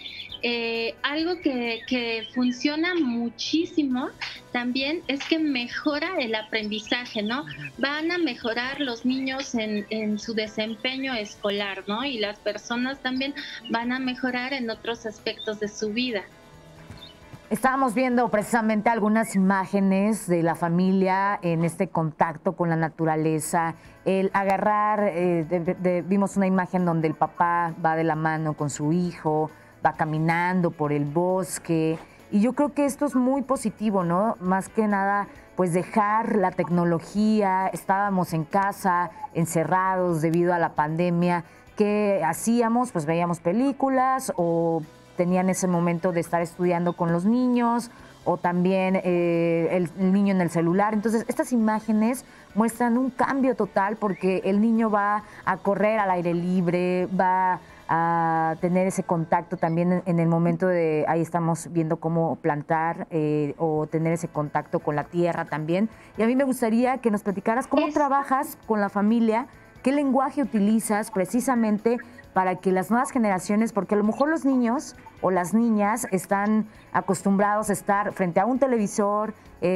Algo que funciona muchísimo también es que mejora el aprendizaje, ¿no? Van a mejorar los niños en su desempeño escolar, ¿no? Y las personas también van a mejorar en otros aspectos de su vida. Estábamos viendo precisamente algunas imágenes de la familia en este contacto con la naturaleza, el agarrar, vimos una imagen donde el papá va de la mano con su hijo, va caminando por el bosque, y yo creo que esto es muy positivo, ¿no? Más que nada, pues dejar la tecnología, estábamos en casa, encerrados debido a la pandemia, ¿qué hacíamos? Pues veíamos películas o tenían ese momento de estar estudiando con los niños o también el niño en el celular. Entonces, estas imágenes muestran un cambio total porque el niño va a correr al aire libre, va a tener ese contacto también en el momento de, ahí estamos viendo cómo plantar o tener ese contacto con la tierra también. Y a mí me gustaría que nos platicaras cómo trabajas con la familia, qué lenguaje utilizas precisamente para que las nuevas generaciones, porque a lo mejor los niños o las niñas están acostumbrados a estar frente a un televisor,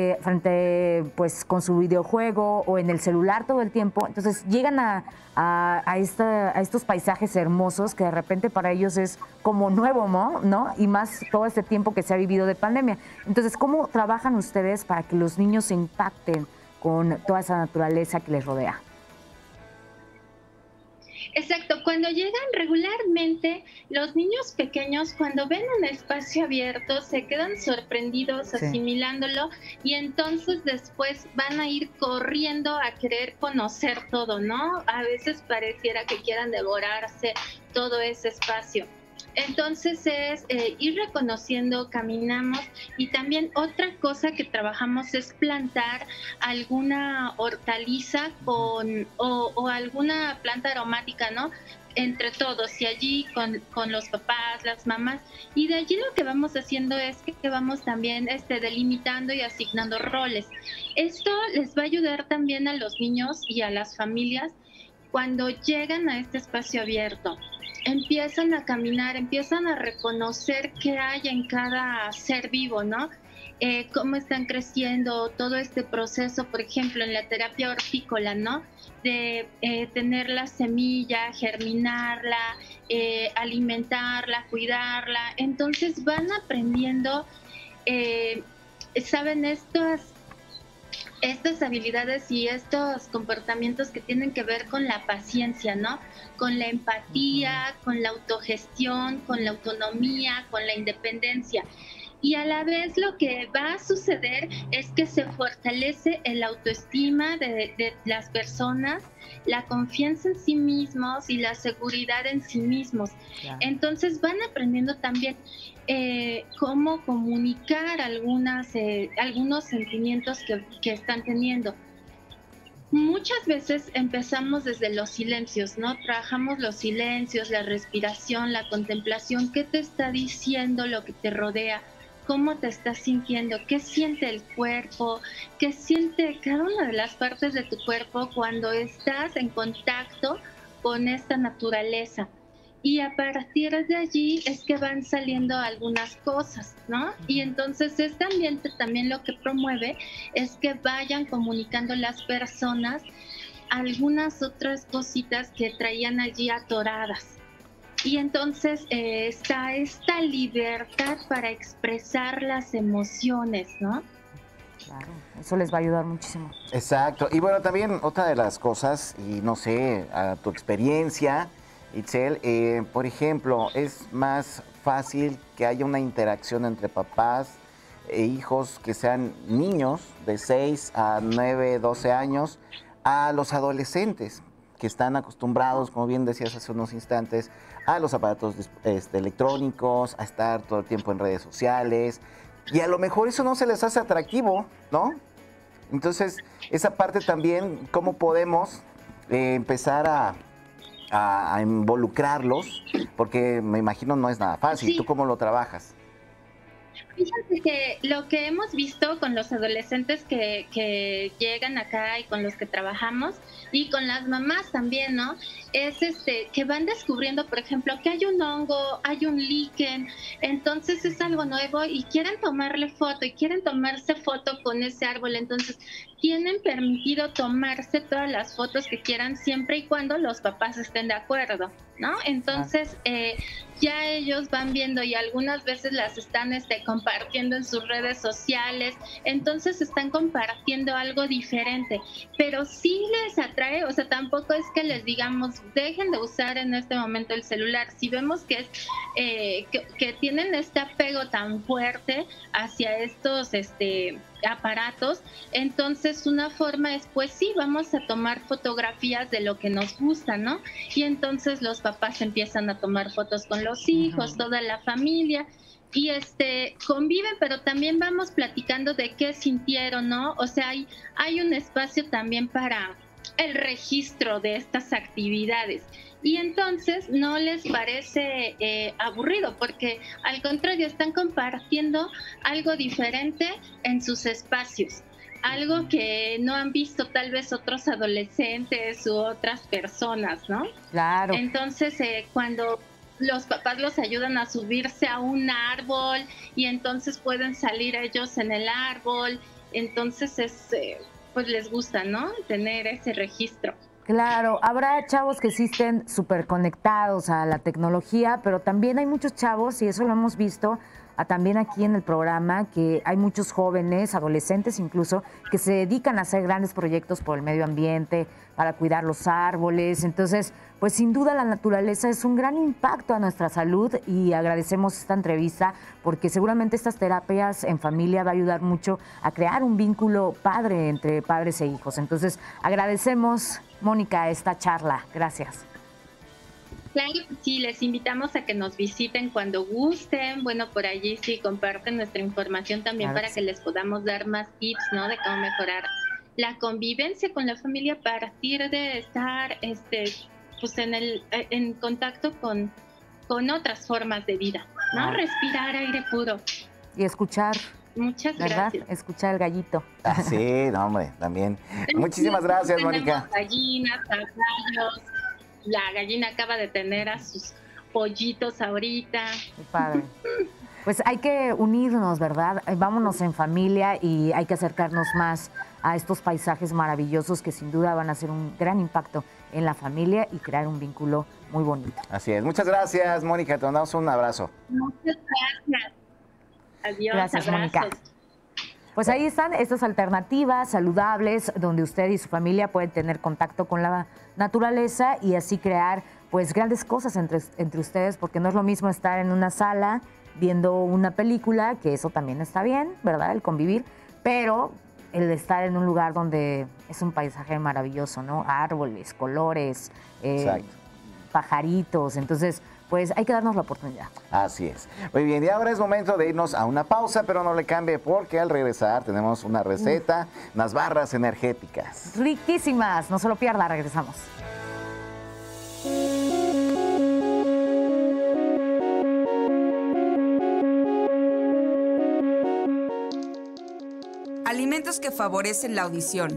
pues con su videojuego o en el celular todo el tiempo, entonces llegan a estos paisajes hermosos que de repente para ellos es como nuevo, ¿no? Y más todo este tiempo que se ha vivido de pandemia. Entonces, ¿cómo trabajan ustedes para que los niños se impacten con toda esa naturaleza que les rodea? Exacto, cuando llegan regularmente, los niños pequeños cuando ven un espacio abierto se quedan sorprendidos asimilándolo y entonces después van a ir corriendo a querer conocer todo, ¿no? A veces pareciera que quieran devorarse todo ese espacio. Entonces es ir reconociendo, caminamos y también otra cosa que trabajamos es plantar alguna hortaliza o alguna planta aromática, ¿no? Entre todos y allí con los papás, las mamás, y de allí lo que vamos haciendo es que vamos también delimitando y asignando roles. Esto les va a ayudar también a los niños y a las familias cuando llegan a este espacio abierto. Empiezan a caminar, empiezan a reconocer qué hay en cada ser vivo, ¿no? Cómo están creciendo, todo este proceso, por ejemplo, en la terapia hortícola, ¿no? tener la semilla, germinarla, alimentarla, cuidarla. Entonces van aprendiendo, saben, estas habilidades y estos comportamientos que tienen que ver con la paciencia, ¿no? Con la empatía, con la autogestión, con la autonomía, con la independencia. Y a la vez lo que va a suceder es que se fortalece el autoestima de las personas, la confianza en sí mismos y la seguridad en sí mismos. Claro. Entonces van aprendiendo también cómo comunicar algunos sentimientos que están teniendo. Muchas veces empezamos desde los silencios, ¿no? Trabajamos los silencios, la respiración, la contemplación. ¿Qué te está diciendo lo que te rodea? ¿Cómo te estás sintiendo? ¿Qué siente el cuerpo? ¿Qué siente cada una de las partes de tu cuerpo cuando estás en contacto con esta naturaleza? Y a partir de allí es que van saliendo algunas cosas, ¿no? Y entonces este ambiente también lo que promueve es que vayan comunicando las personas algunas otras cositas que traían allí atoradas. Y entonces está esta libertad para expresar las emociones, ¿no? Claro, eso les va a ayudar muchísimo. Exacto. Y bueno, también otra de las cosas, y no sé, a tu experiencia, Itzel, por ejemplo, es más fácil que haya una interacción entre papás e hijos que sean niños de 6 a 9, 12 años, a los adolescentes que están acostumbrados, como bien decías hace unos instantes, a los aparatos electrónicos, a estar todo el tiempo en redes sociales, y a lo mejor eso no se les hace atractivo, ¿no? Entonces, esa parte también, ¿cómo podemos empezar a involucrarlos? Porque me imagino no es nada fácil. Sí. ¿Tú cómo lo trabajas? Fíjate que lo que hemos visto con los adolescentes que llegan acá y con los que trabajamos y con las mamás también, ¿no? Es que van descubriendo, por ejemplo, que hay un hongo, hay un líquen, entonces es algo nuevo y quieren tomarle foto y quieren tomarse foto con ese árbol, entonces tienen permitido tomarse todas las fotos que quieran siempre y cuando los papás estén de acuerdo, ¿no? Entonces ya ellos van viendo y algunas veces las están compartiendo en sus redes sociales, entonces están compartiendo algo diferente, pero sí les atrae, o sea, tampoco es que les digamos dejen de usar en este momento el celular. Si vemos que que tienen este apego tan fuerte hacia estos aparatos, entonces una forma es, pues sí, vamos a tomar fotografías de lo que nos gusta, ¿no? Y entonces los papás empiezan a tomar fotos con los hijos, toda la familia, y conviven, pero también vamos platicando de qué sintieron, ¿no? O sea, hay un espacio también para el registro de estas actividades. Y entonces no les parece aburrido, porque al contrario, están compartiendo algo diferente en sus espacios, algo que no han visto tal vez otros adolescentes u otras personas, ¿no? Claro. Entonces, cuando los papás los ayudan a subirse a un árbol y entonces pueden salir ellos en el árbol, entonces pues les gusta, ¿no? Tener ese registro. Claro, habrá chavos que sí estén súper conectados a la tecnología, pero también hay muchos chavos, y eso lo hemos visto también aquí en el programa, que hay muchos jóvenes, adolescentes incluso, que se dedican a hacer grandes proyectos por el medio ambiente, para cuidar los árboles. Entonces, pues sin duda la naturaleza es un gran impacto a nuestra salud, y agradecemos esta entrevista porque seguramente estas terapias en familia va a ayudar mucho a crear un vínculo padre entre padres e hijos. Entonces, agradecemos, Mónica, esta charla. Gracias. Claro, sí, les invitamos a que nos visiten cuando gusten. Bueno, por allí sí comparten nuestra información también, claro, para que les podamos dar más tips, ¿no? De cómo mejorar la convivencia con la familia a partir de estar pues en contacto con otras formas de vida, ¿no? Respirar aire puro. Y escuchar. Muchas ¿verdad? Gracias. Escuchar el gallito. Sí, no, hombre, también. Muchísimas gracias, Mónica. Gallinas, caballos. La gallina acaba de tener a sus pollitos ahorita. Qué padre. Pues hay que unirnos, ¿verdad? Vámonos en familia y hay que acercarnos más a estos paisajes maravillosos que sin duda van a hacer un gran impacto en la familia y crear un vínculo muy bonito. Así es. Muchas gracias, Mónica. Te mandamos un abrazo. Muchas gracias. Adiós. Gracias, abrazos. Mónica. Pues ahí están estas alternativas saludables donde usted y su familia pueden tener contacto con la naturaleza y así crear pues grandes cosas entre ustedes, porque no es lo mismo estar en una sala viendo una película, que eso también está bien, ¿verdad? El convivir, pero el de estar en un lugar donde es un paisaje maravilloso, ¿no? Árboles, colores, pajaritos, entonces pues hay que darnos la oportunidad. Así es. Muy bien, y ahora es momento de irnos a una pausa, pero no le cambie porque al regresar tenemos una receta, unas barras energéticas. Riquísimas, no se lo pierda, regresamos. Alimentos que favorecen la audición.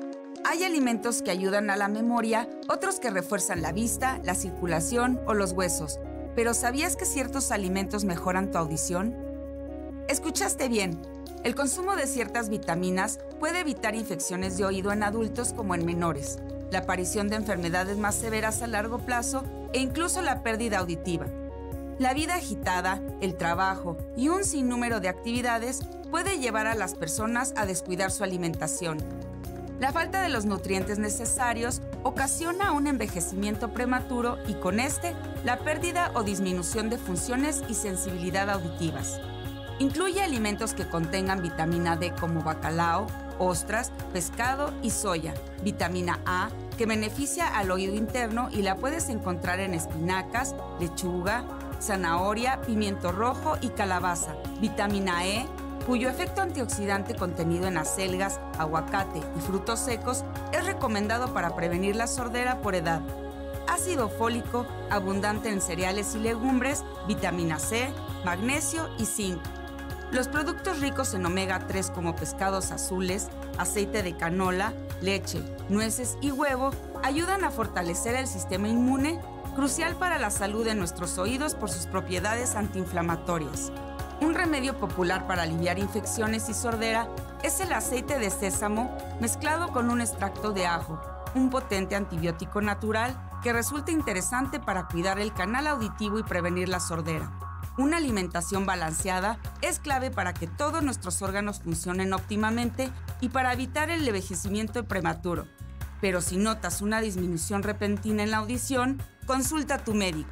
Hay alimentos que ayudan a la memoria, otros que refuerzan la vista, la circulación o los huesos. ¿Pero sabías que ciertos alimentos mejoran tu audición? Escuchaste bien. El consumo de ciertas vitaminas puede evitar infecciones de oído en adultos como en menores, la aparición de enfermedades más severas a largo plazo e incluso la pérdida auditiva. La vida agitada, el trabajo y un sinnúmero de actividades puede llevar a las personas a descuidar su alimentación. La falta de los nutrientes necesarios ocasiona un envejecimiento prematuro y con este, la pérdida o disminución de funciones y sensibilidad auditivas. Incluye alimentos que contengan vitamina D como bacalao, ostras, pescado y soya, vitamina A, que beneficia al oído interno y la puedes encontrar en espinacas, lechuga, zanahoria, pimiento rojo y calabaza, vitamina E, cuyo efecto antioxidante contenido en acelgas, aguacate y frutos secos es recomendado para prevenir la sordera por edad. Ácido fólico, abundante en cereales y legumbres, vitamina C, magnesio y zinc. Los productos ricos en omega 3 como pescados azules, aceite de canola, leche, nueces y huevo ayudan a fortalecer el sistema inmune, crucial para la salud de nuestros oídos por sus propiedades antiinflamatorias. Un remedio popular para aliviar infecciones y sordera es el aceite de sésamo mezclado con un extracto de ajo, un potente antibiótico natural que resulta interesante para cuidar el canal auditivo y prevenir la sordera. Una alimentación balanceada es clave para que todos nuestros órganos funcionen óptimamente y para evitar el envejecimiento prematuro. Pero si notas una disminución repentina en la audición, consulta a tu médico.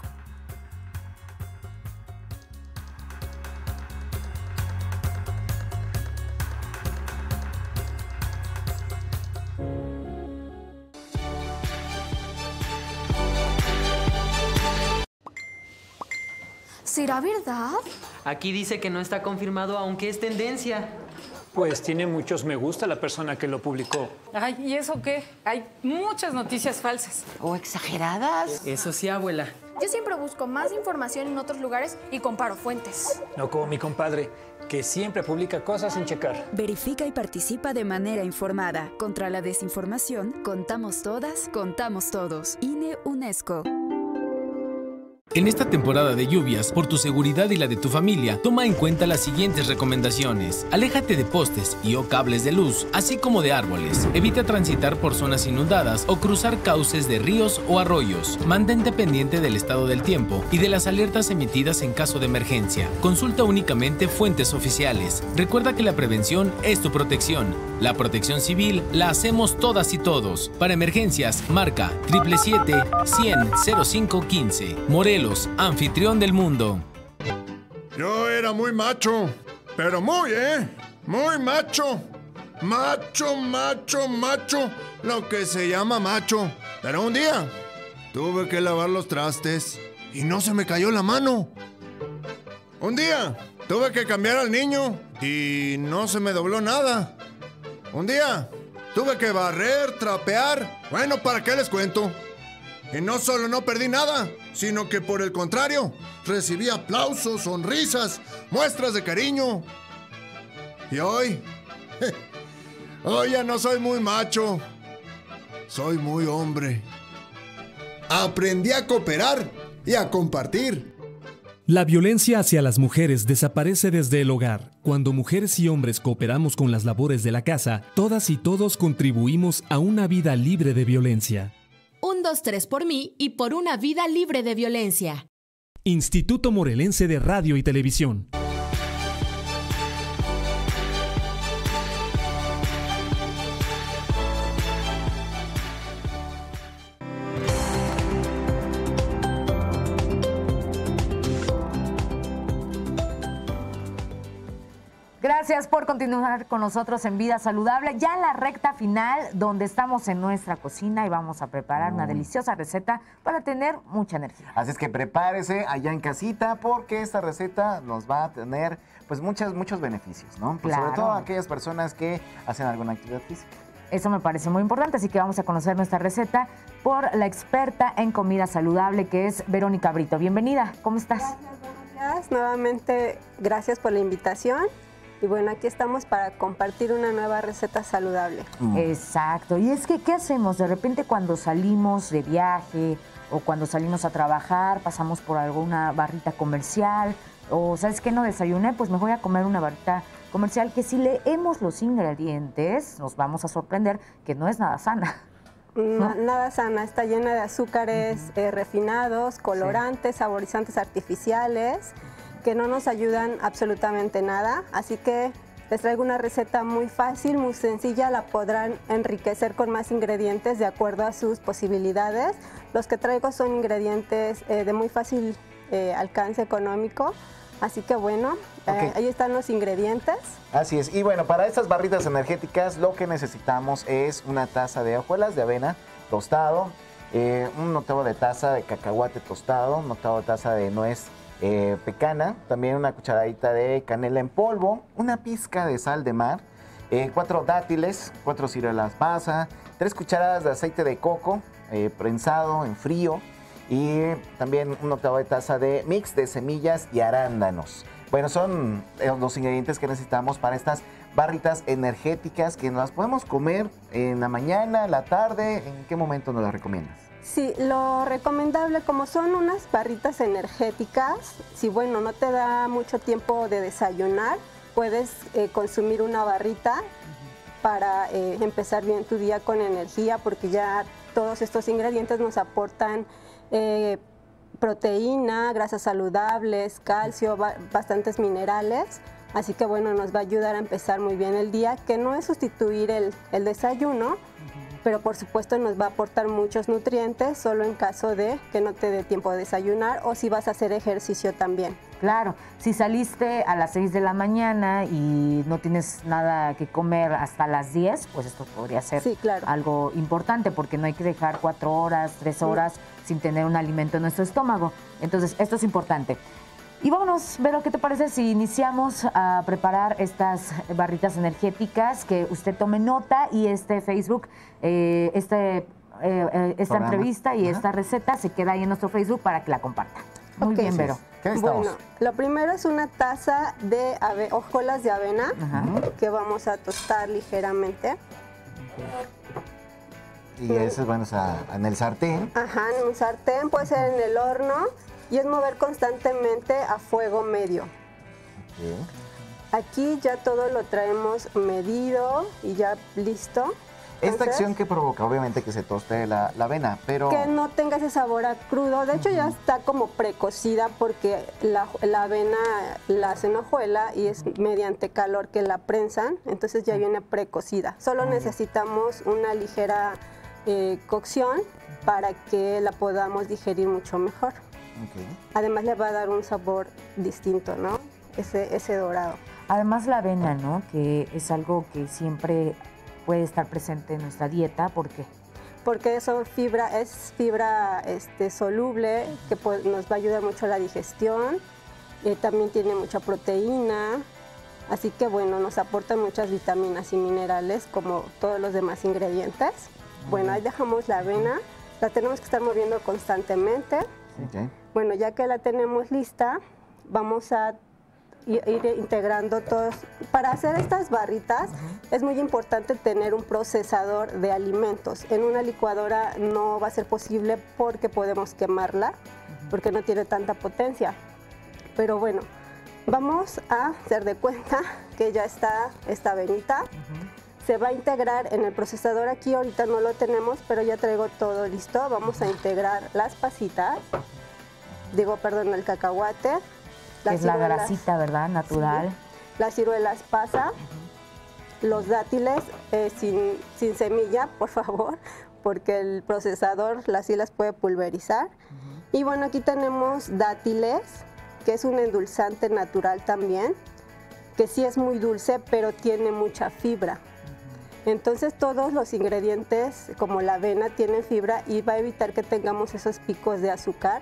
¿Será verdad? Aquí dice que no está confirmado, aunque es tendencia. Pues tiene muchos me gusta la persona que lo publicó. Ay, ¿y eso qué? Hay muchas noticias falsas. ¿O exageradas? Eso sí, abuela. Yo siempre busco más información en otros lugares y comparo fuentes. No como mi compadre, que siempre publica cosas sin checar. Verifica y participa de manera informada. Contra la desinformación, contamos todas, contamos todos. INE UNESCO. En esta temporada de lluvias, por tu seguridad y la de tu familia, toma en cuenta las siguientes recomendaciones. Aléjate de postes y o cables de luz, así como de árboles. Evita transitar por zonas inundadas o cruzar cauces de ríos o arroyos. Mantente pendiente del estado del tiempo y de las alertas emitidas en caso de emergencia. Consulta únicamente fuentes oficiales. Recuerda que la prevención es tu protección. La protección civil la hacemos todas y todos. Para emergencias, marca 777-100-0515. Morelos, anfitrión del mundo. Yo era muy macho, pero muy macho. Macho, lo que se llama macho. Pero un día tuve que lavar los trastes y no se me cayó la mano. Un día tuve que cambiar al niño y no se me dobló nada. Un día tuve que barrer, trapear. Bueno, ¿para qué les cuento? Y no solo no perdí nada, sino que por el contrario, recibí aplausos, sonrisas, muestras de cariño. Y hoy ya no soy muy macho, soy muy hombre. Aprendí a cooperar y a compartir. La violencia hacia las mujeres desaparece desde el hogar. Cuando mujeres y hombres cooperamos con las labores de la casa, todas y todos contribuimos a una vida libre de violencia. 1, 2, 3 por mí y por una vida libre de violencia. Instituto Morelense de Radio y Televisión. Gracias por continuar con nosotros en Vida Saludable. Ya en la recta final, donde estamos en nuestra cocina y vamos a preparar una deliciosa receta para tener mucha energía. Así es que prepárese allá en casita porque esta receta nos va a tener pues muchos beneficios, ¿no? Pues Claro. sobre todo aquellas personas que hacen alguna actividad física. Eso me parece muy importante, así que vamos a conocer nuestra receta por la experta en comida saludable, que es Verónica Brito. Bienvenida, ¿cómo estás? Gracias, nuevamente gracias por la invitación. Y bueno, aquí estamos para compartir una nueva receta saludable. Exacto. Y es que, ¿qué hacemos? De repente cuando salimos de viaje o cuando salimos a trabajar, pasamos por alguna barrita comercial o, ¿sabes qué? No desayuné, pues me voy a comer una barrita comercial que si leemos los ingredientes nos vamos a sorprender que no es nada sana. Nada sana, está llena de azúcares refinados, colorantes, saborizantes artificiales, que no nos ayudan absolutamente nada, así que les traigo una receta muy fácil, muy sencilla, la podrán enriquecer con más ingredientes de acuerdo a sus posibilidades. Los que traigo son ingredientes de muy fácil alcance económico, así que bueno, ahí están los ingredientes. Así es, y bueno, para estas barritas energéticas lo que necesitamos es una taza de hojuelas de avena tostado, un octavo de taza de cacahuate tostado, un octavo de taza de nuez pecana, también una cucharadita de canela en polvo, una pizca de sal de mar, 4 dátiles, 4 ciruelas pasa, 3 cucharadas de aceite de coco prensado en frío y también un octavo de taza de mix de semillas y arándanos. Bueno, son los ingredientes que necesitamos para estas barritas energéticas que nos las podemos comer en la mañana, la tarde. ¿En qué momento nos las recomiendas? Sí, lo recomendable, como son unas barritas energéticas, si bueno, no te da mucho tiempo de desayunar, puedes consumir una barrita para empezar bien tu día con energía, porque ya todos estos ingredientes nos aportan proteína, grasas saludables, calcio, bastantes minerales. Así que bueno, nos va a ayudar a empezar muy bien el día, que no es sustituir el desayuno, pero por supuesto nos va a aportar muchos nutrientes, solo en caso de que no te dé tiempo de desayunar o si vas a hacer ejercicio también. Claro, si saliste a las 6 de la mañana y no tienes nada que comer hasta las 10, pues esto podría ser algo importante, porque no hay que dejar 4 horas, 3 horas sin tener un alimento en nuestro estómago. Entonces, esto es importante. Y vámonos, Vero, ¿qué te parece si iniciamos a preparar estas barritas energéticas? Que usted tome nota y este Facebook, esta entrevista y esta receta se queda ahí en nuestro Facebook para que la comparta. Muy bien, Vero. Bueno, lo primero es una taza de hojuelas de avena que vamos a tostar ligeramente. Y eso es bueno, o sea, en el sartén. Ajá, en un sartén, puede ser en el horno. Y es mover constantemente a fuego medio. Aquí ya todo lo traemos medido y ya listo. Esta acción que provoca, obviamente, que se toste la avena, pero... Que no tenga ese sabor a crudo. De hecho, ya está como precocida porque la avena la hacen hojuela y es mediante calor que la prensan. Entonces ya viene precocida. Solo necesitamos una ligera cocción para que la podamos digerir mucho mejor. Además le va a dar un sabor distinto, ¿no? Ese dorado. Además la avena, ¿no? Que es algo que siempre puede estar presente en nuestra dieta. ¿Por qué? Porque es fibra soluble, que nos va a ayudar mucho a la digestión. También tiene mucha proteína. Así que bueno, nos aporta muchas vitaminas y minerales como todos los demás ingredientes. Bueno, ahí dejamos la avena. La tenemos que estar moviendo constantemente. Bueno, ya que la tenemos lista, vamos a ir integrando todos. Para hacer estas barritas es muy importante tener un procesador de alimentos. En una licuadora no va a ser posible porque podemos quemarla, porque no tiene tanta potencia. Pero bueno, vamos a hacer de cuenta que ya está esta avenita. Se va a integrar en el procesador aquí, ahorita no lo tenemos, pero ya traigo todo listo. Vamos a integrar las pasitas, el cacahuate. Es la grasita, ¿verdad? Natural. Sí. Las ciruelas pasa, los dátiles sin semilla, por favor, porque el procesador sí las puede pulverizar. Y bueno, aquí tenemos dátiles, que es un endulzante natural también, que sí es muy dulce, pero tiene mucha fibra. Entonces todos los ingredientes, como la avena, tienen fibra y va a evitar que tengamos esos picos de azúcar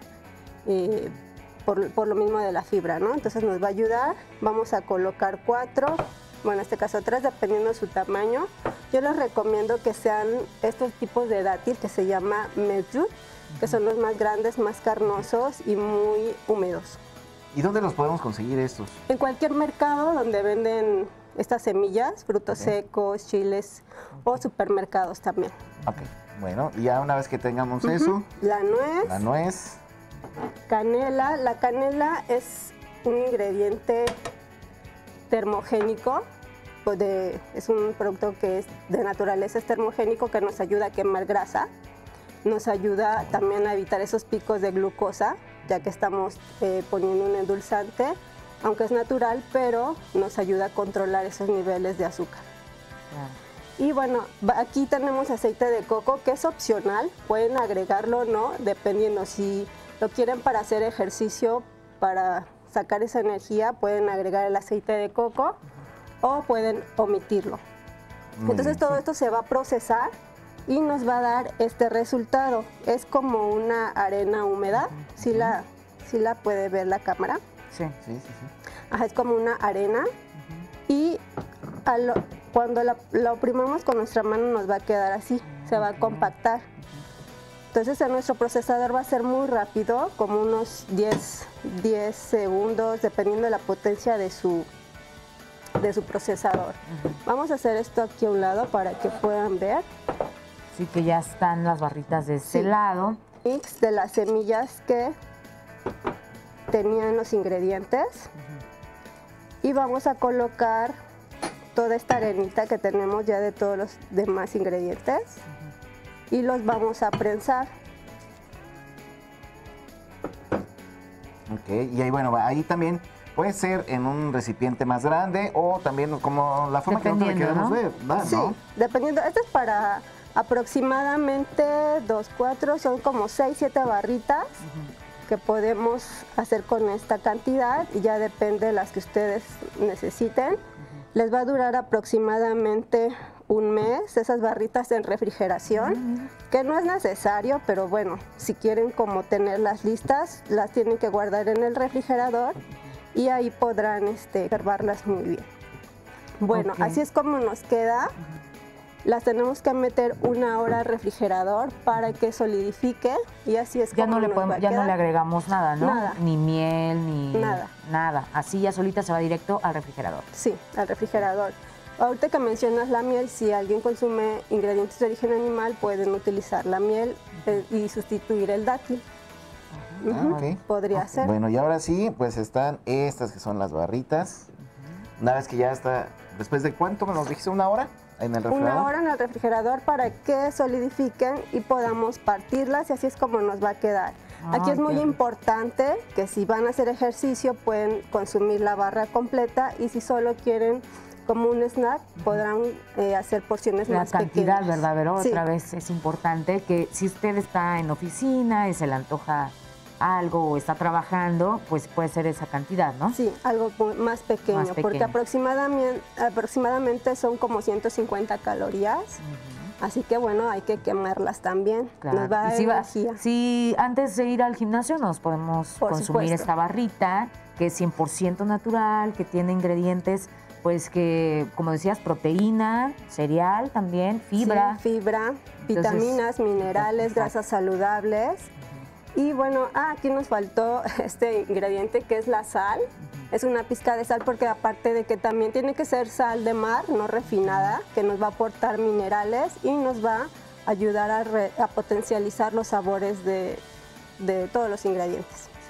por lo mismo de la fibra, ¿no? Entonces nos va a ayudar. Vamos a colocar 4, bueno, en este caso 3, dependiendo de su tamaño. Yo les recomiendo que sean estos tipos de dátil que se llama Medjool, que son los más grandes, más carnosos y muy húmedos. ¿Y dónde los podemos conseguir estos? En cualquier mercado donde venden estas semillas, frutos secos, chiles o supermercados también. Ok, bueno, y ya una vez que tengamos eso. La nuez. La nuez. Canela. La canela es un ingrediente termogénico, es un producto que es de naturaleza, es termogénico, que nos ayuda a quemar grasa, nos ayuda también a evitar esos picos de glucosa, ya que estamos poniendo un endulzante, aunque es natural, pero nos ayuda a controlar esos niveles de azúcar. Y bueno, aquí tenemos aceite de coco, que es opcional, pueden agregarlo o no, dependiendo si lo quieren para hacer ejercicio, para sacar esa energía, pueden agregar el aceite de coco o pueden omitirlo. Entonces todo esto se va a procesar y nos va a dar este resultado. Es como una arena húmeda, ¿sí la puede ver la cámara? Sí. Ajá, es como una arena y cuando la oprimamos con nuestra mano nos va a quedar así, se va a compactar. Entonces en nuestro procesador va a ser muy rápido, como unos 10 segundos, dependiendo de la potencia de su procesador. Vamos a hacer esto aquí a un lado para que puedan ver. Sí, que ya están las barritas de este lado. Mix de las semillas que tenían los ingredientes. Y vamos a colocar toda esta arenita que tenemos ya de todos los demás ingredientes. Y los vamos a prensar. Ok, y ahí bueno, ahí también puede ser en un recipiente más grande o también como la forma que nosotros le queremos ver, ¿no? Sí, dependiendo. Esto es para aproximadamente 2, 4, son como 6, 7 barritas que podemos hacer con esta cantidad y ya depende de las que ustedes necesiten. Les va a durar aproximadamente un mes, esas barritas en refrigeración, que no es necesario, pero bueno, si quieren como tenerlas listas, las tienen que guardar en el refrigerador y ahí podrán conservarlas muy bien. Bueno, así es como nos queda. Las tenemos que meter 1 hora al refrigerador para que solidifique y así es como nos va a ya quedar. no le agregamos nada, ¿no? Nada. Ni miel, ni nada. Así ya solita se va directo al refrigerador. Sí, al refrigerador. Ahorita que mencionas la miel, si alguien consume ingredientes de origen animal, pueden utilizar la miel y sustituir el dátil. Podría ser. Bueno, y ahora sí, pues están estas que son las barritas. Una vez que ya está, ¿después de cuánto nos dijiste? ¿1 hora? ¿En el refrigerador? 1 hora en el refrigerador para que solidifiquen y podamos partirlas y así es como nos va a quedar. Aquí es muy importante que si van a hacer ejercicio pueden consumir la barra completa y si solo quieren como un snack podrán hacer porciones más pequeñas. La cantidad, ¿verdad, Vero? Sí. Otra vez es importante que si usted está en oficina y se le antoja algo o está trabajando, pues puede ser esa cantidad, ¿no? Sí, algo más pequeño, porque aproximadamente son como 150 calorías. Así que bueno, hay que quemarlas también. Claro. Nos va a dar energía. Si antes de ir al gimnasio nos podemos consumir supuesto. esta barrita, que es 100% natural, que tiene ingredientes, pues que, como decías, proteína, cereal también, fibra. Sí, fibra, vitaminas, minerales, grasas saludables. Y bueno, aquí nos faltó este ingrediente que es la sal. Es una pizca de sal porque aparte de que también tiene que ser sal de mar, no refinada, que nos va a aportar minerales y nos va a ayudar a potencializar los sabores de todos los ingredientes.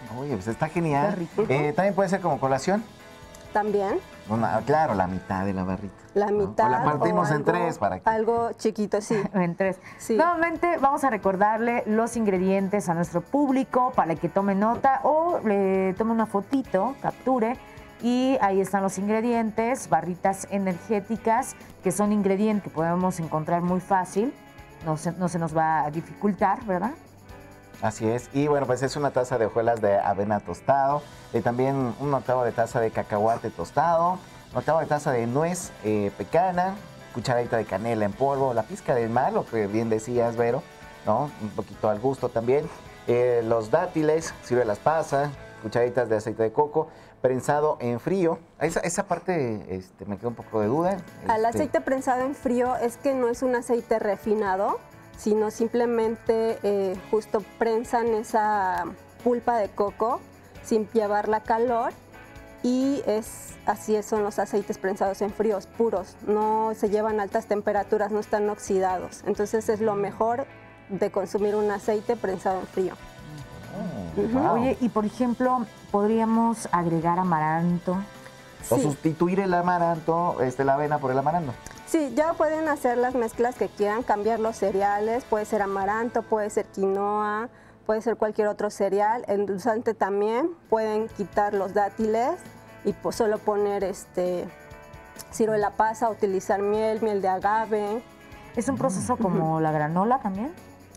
Oye, pues está genial. Está rico. También puede ser como colación. También. Claro, la mitad de la barrita. La mitad. O la partimos en algo, 3 para que... Algo chiquito, sí. En 3. Sí. Nuevamente vamos a recordarle los ingredientes a nuestro público para que tome nota o le tome una fotito, capture. Y ahí están los ingredientes, barritas energéticas, que son ingredientes que podemos encontrar muy fácil. No se nos va a dificultar, ¿verdad? Así es. Y bueno, pues es una taza de hojuelas de avena tostado, también un octavo de taza de cacahuate tostado, un octavo de taza de nuez pecana, cucharadita de canela en polvo, la pizca de mal, lo que bien decías, Vero, ¿no? Un poquito al gusto también. Los dátiles, ciruelas pasas, cucharaditas de aceite de coco, prensado en frío. Esa parte me queda un poco de duda. Al aceite prensado en frío es que no es un aceite refinado, sino simplemente justo prensan esa pulpa de coco sin llevarla a calor y así son los aceites prensados en fríos, puros, no se llevan a altas temperaturas, no están oxidados. Entonces es lo mejor de consumir un aceite prensado en frío. Wow. Oye, y por ejemplo, ¿podríamos agregar amaranto? O sustituir el amaranto, la avena por el amaranto. Sí, ya pueden hacer las mezclas que quieran, cambiar los cereales, puede ser amaranto, puede ser quinoa, puede ser cualquier otro cereal. El endulzante también, pueden quitar los dátiles y solo poner ciruela pasa, utilizar miel de agave. ¿Es un proceso como la granola también?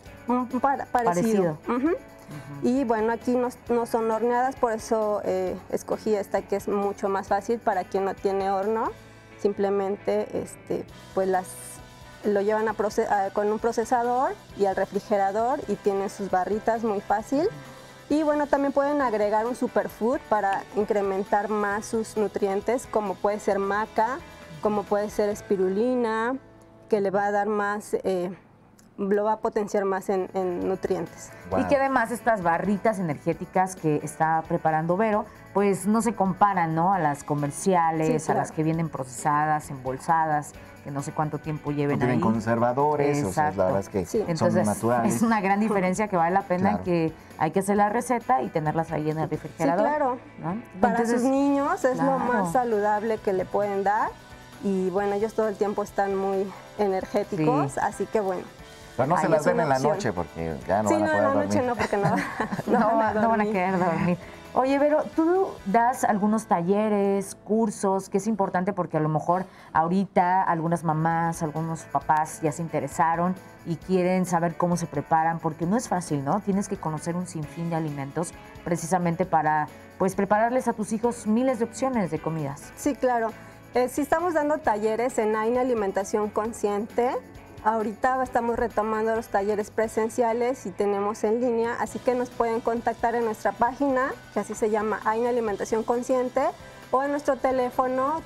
Parecido. Y bueno, aquí no son horneadas, por eso escogí esta que es mucho más fácil para quien no tiene horno. Simplemente pues lo llevan con un procesador y al refrigerador y tienen sus barritas muy fácil. Y bueno, también pueden agregar un superfood para incrementar más sus nutrientes, como puede ser maca, como puede ser espirulina, que le va a dar más, lo va a potenciar más en nutrientes. Wow. Y que además estas barritas energéticas que está preparando Vero, pues no se comparan, ¿no? A las comerciales, sí, claro, a las que vienen procesadas, embolsadas, que no sé cuánto tiempo lleven ahí. Tienen conservadores, o sea, la verdad es que son naturales. Es una gran diferencia que vale la pena, claro, que hay que hacer la receta y tenerlas ahí en el refrigerador. Sí, claro. ¿No? Para sus niños es lo más saludable que le pueden dar. Y bueno, ellos todo el tiempo están muy energéticos, sí, así que bueno. Pero no se las den en la noche porque ya no van a poder dormir. Sí, no, en la noche no, porque no van a querer dormir. Oye, Vero, tú das algunos talleres, cursos, que es importante porque a lo mejor ahorita algunas mamás, algunos papás ya se interesaron y quieren saber cómo se preparan, porque no es fácil, ¿no? Tienes que conocer un sinfín de alimentos precisamente para, pues, prepararles a tus hijos miles de opciones de comidas. Sí, claro. Sí estamos dando talleres en AINE Alimentación Consciente. Ahorita estamos retomando los talleres presenciales y tenemos en línea, así que nos pueden contactar en nuestra página, que así se llama AINE Alimentación Consciente, o en nuestro teléfono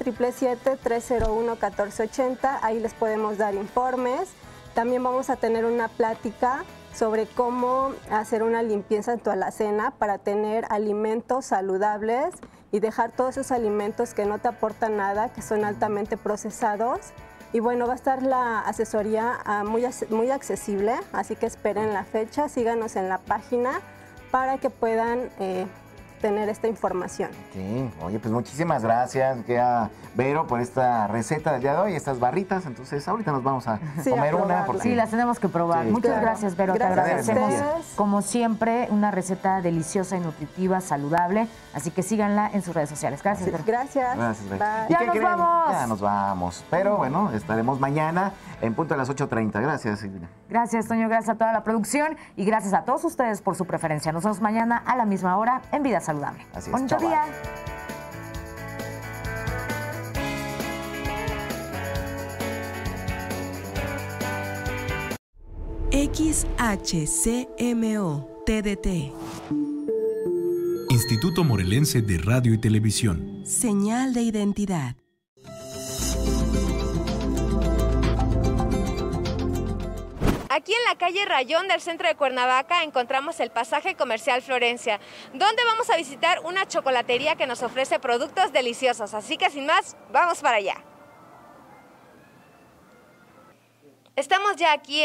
777-301-1480, ahí les podemos dar informes. También vamos a tener una plática sobre cómo hacer una limpieza en tu alacena para tener alimentos saludables y dejar todos esos alimentos que no te aportan nada, que son altamente procesados. Y bueno, va a estar la asesoría muy accesible, así que esperen la fecha, síganos en la página para que puedan tener esta información. Sí, oye, pues muchísimas gracias, Vero, por esta receta del día de hoy, estas barritas. Entonces, ahorita nos vamos a comer una. Porque... Sí, las tenemos que probar. Sí, muchas gracias, Vero. Te agradecemos, como siempre, una receta deliciosa y nutritiva, saludable. Así que síganla en sus redes sociales. Gracias, Vero. Gracias. Gracias, Vero. Ya nos vamos. Ya nos vamos. Pero bueno, estaremos mañana en punto a las 8:30. Gracias, Silvina. Gracias, Toño. Gracias a toda la producción y gracias a todos ustedes por su preferencia. Nos vemos mañana a la misma hora en Vida Saludable. Así es. Bonito día. XHCMO TDT. Instituto Morelense de Radio y Televisión. Señal de identidad. Aquí en la calle Rayón del centro de Cuernavaca encontramos el Pasaje Comercial Florencia, donde vamos a visitar una chocolatería que nos ofrece productos deliciosos. Así que sin más, vamos para allá. Estamos ya aquí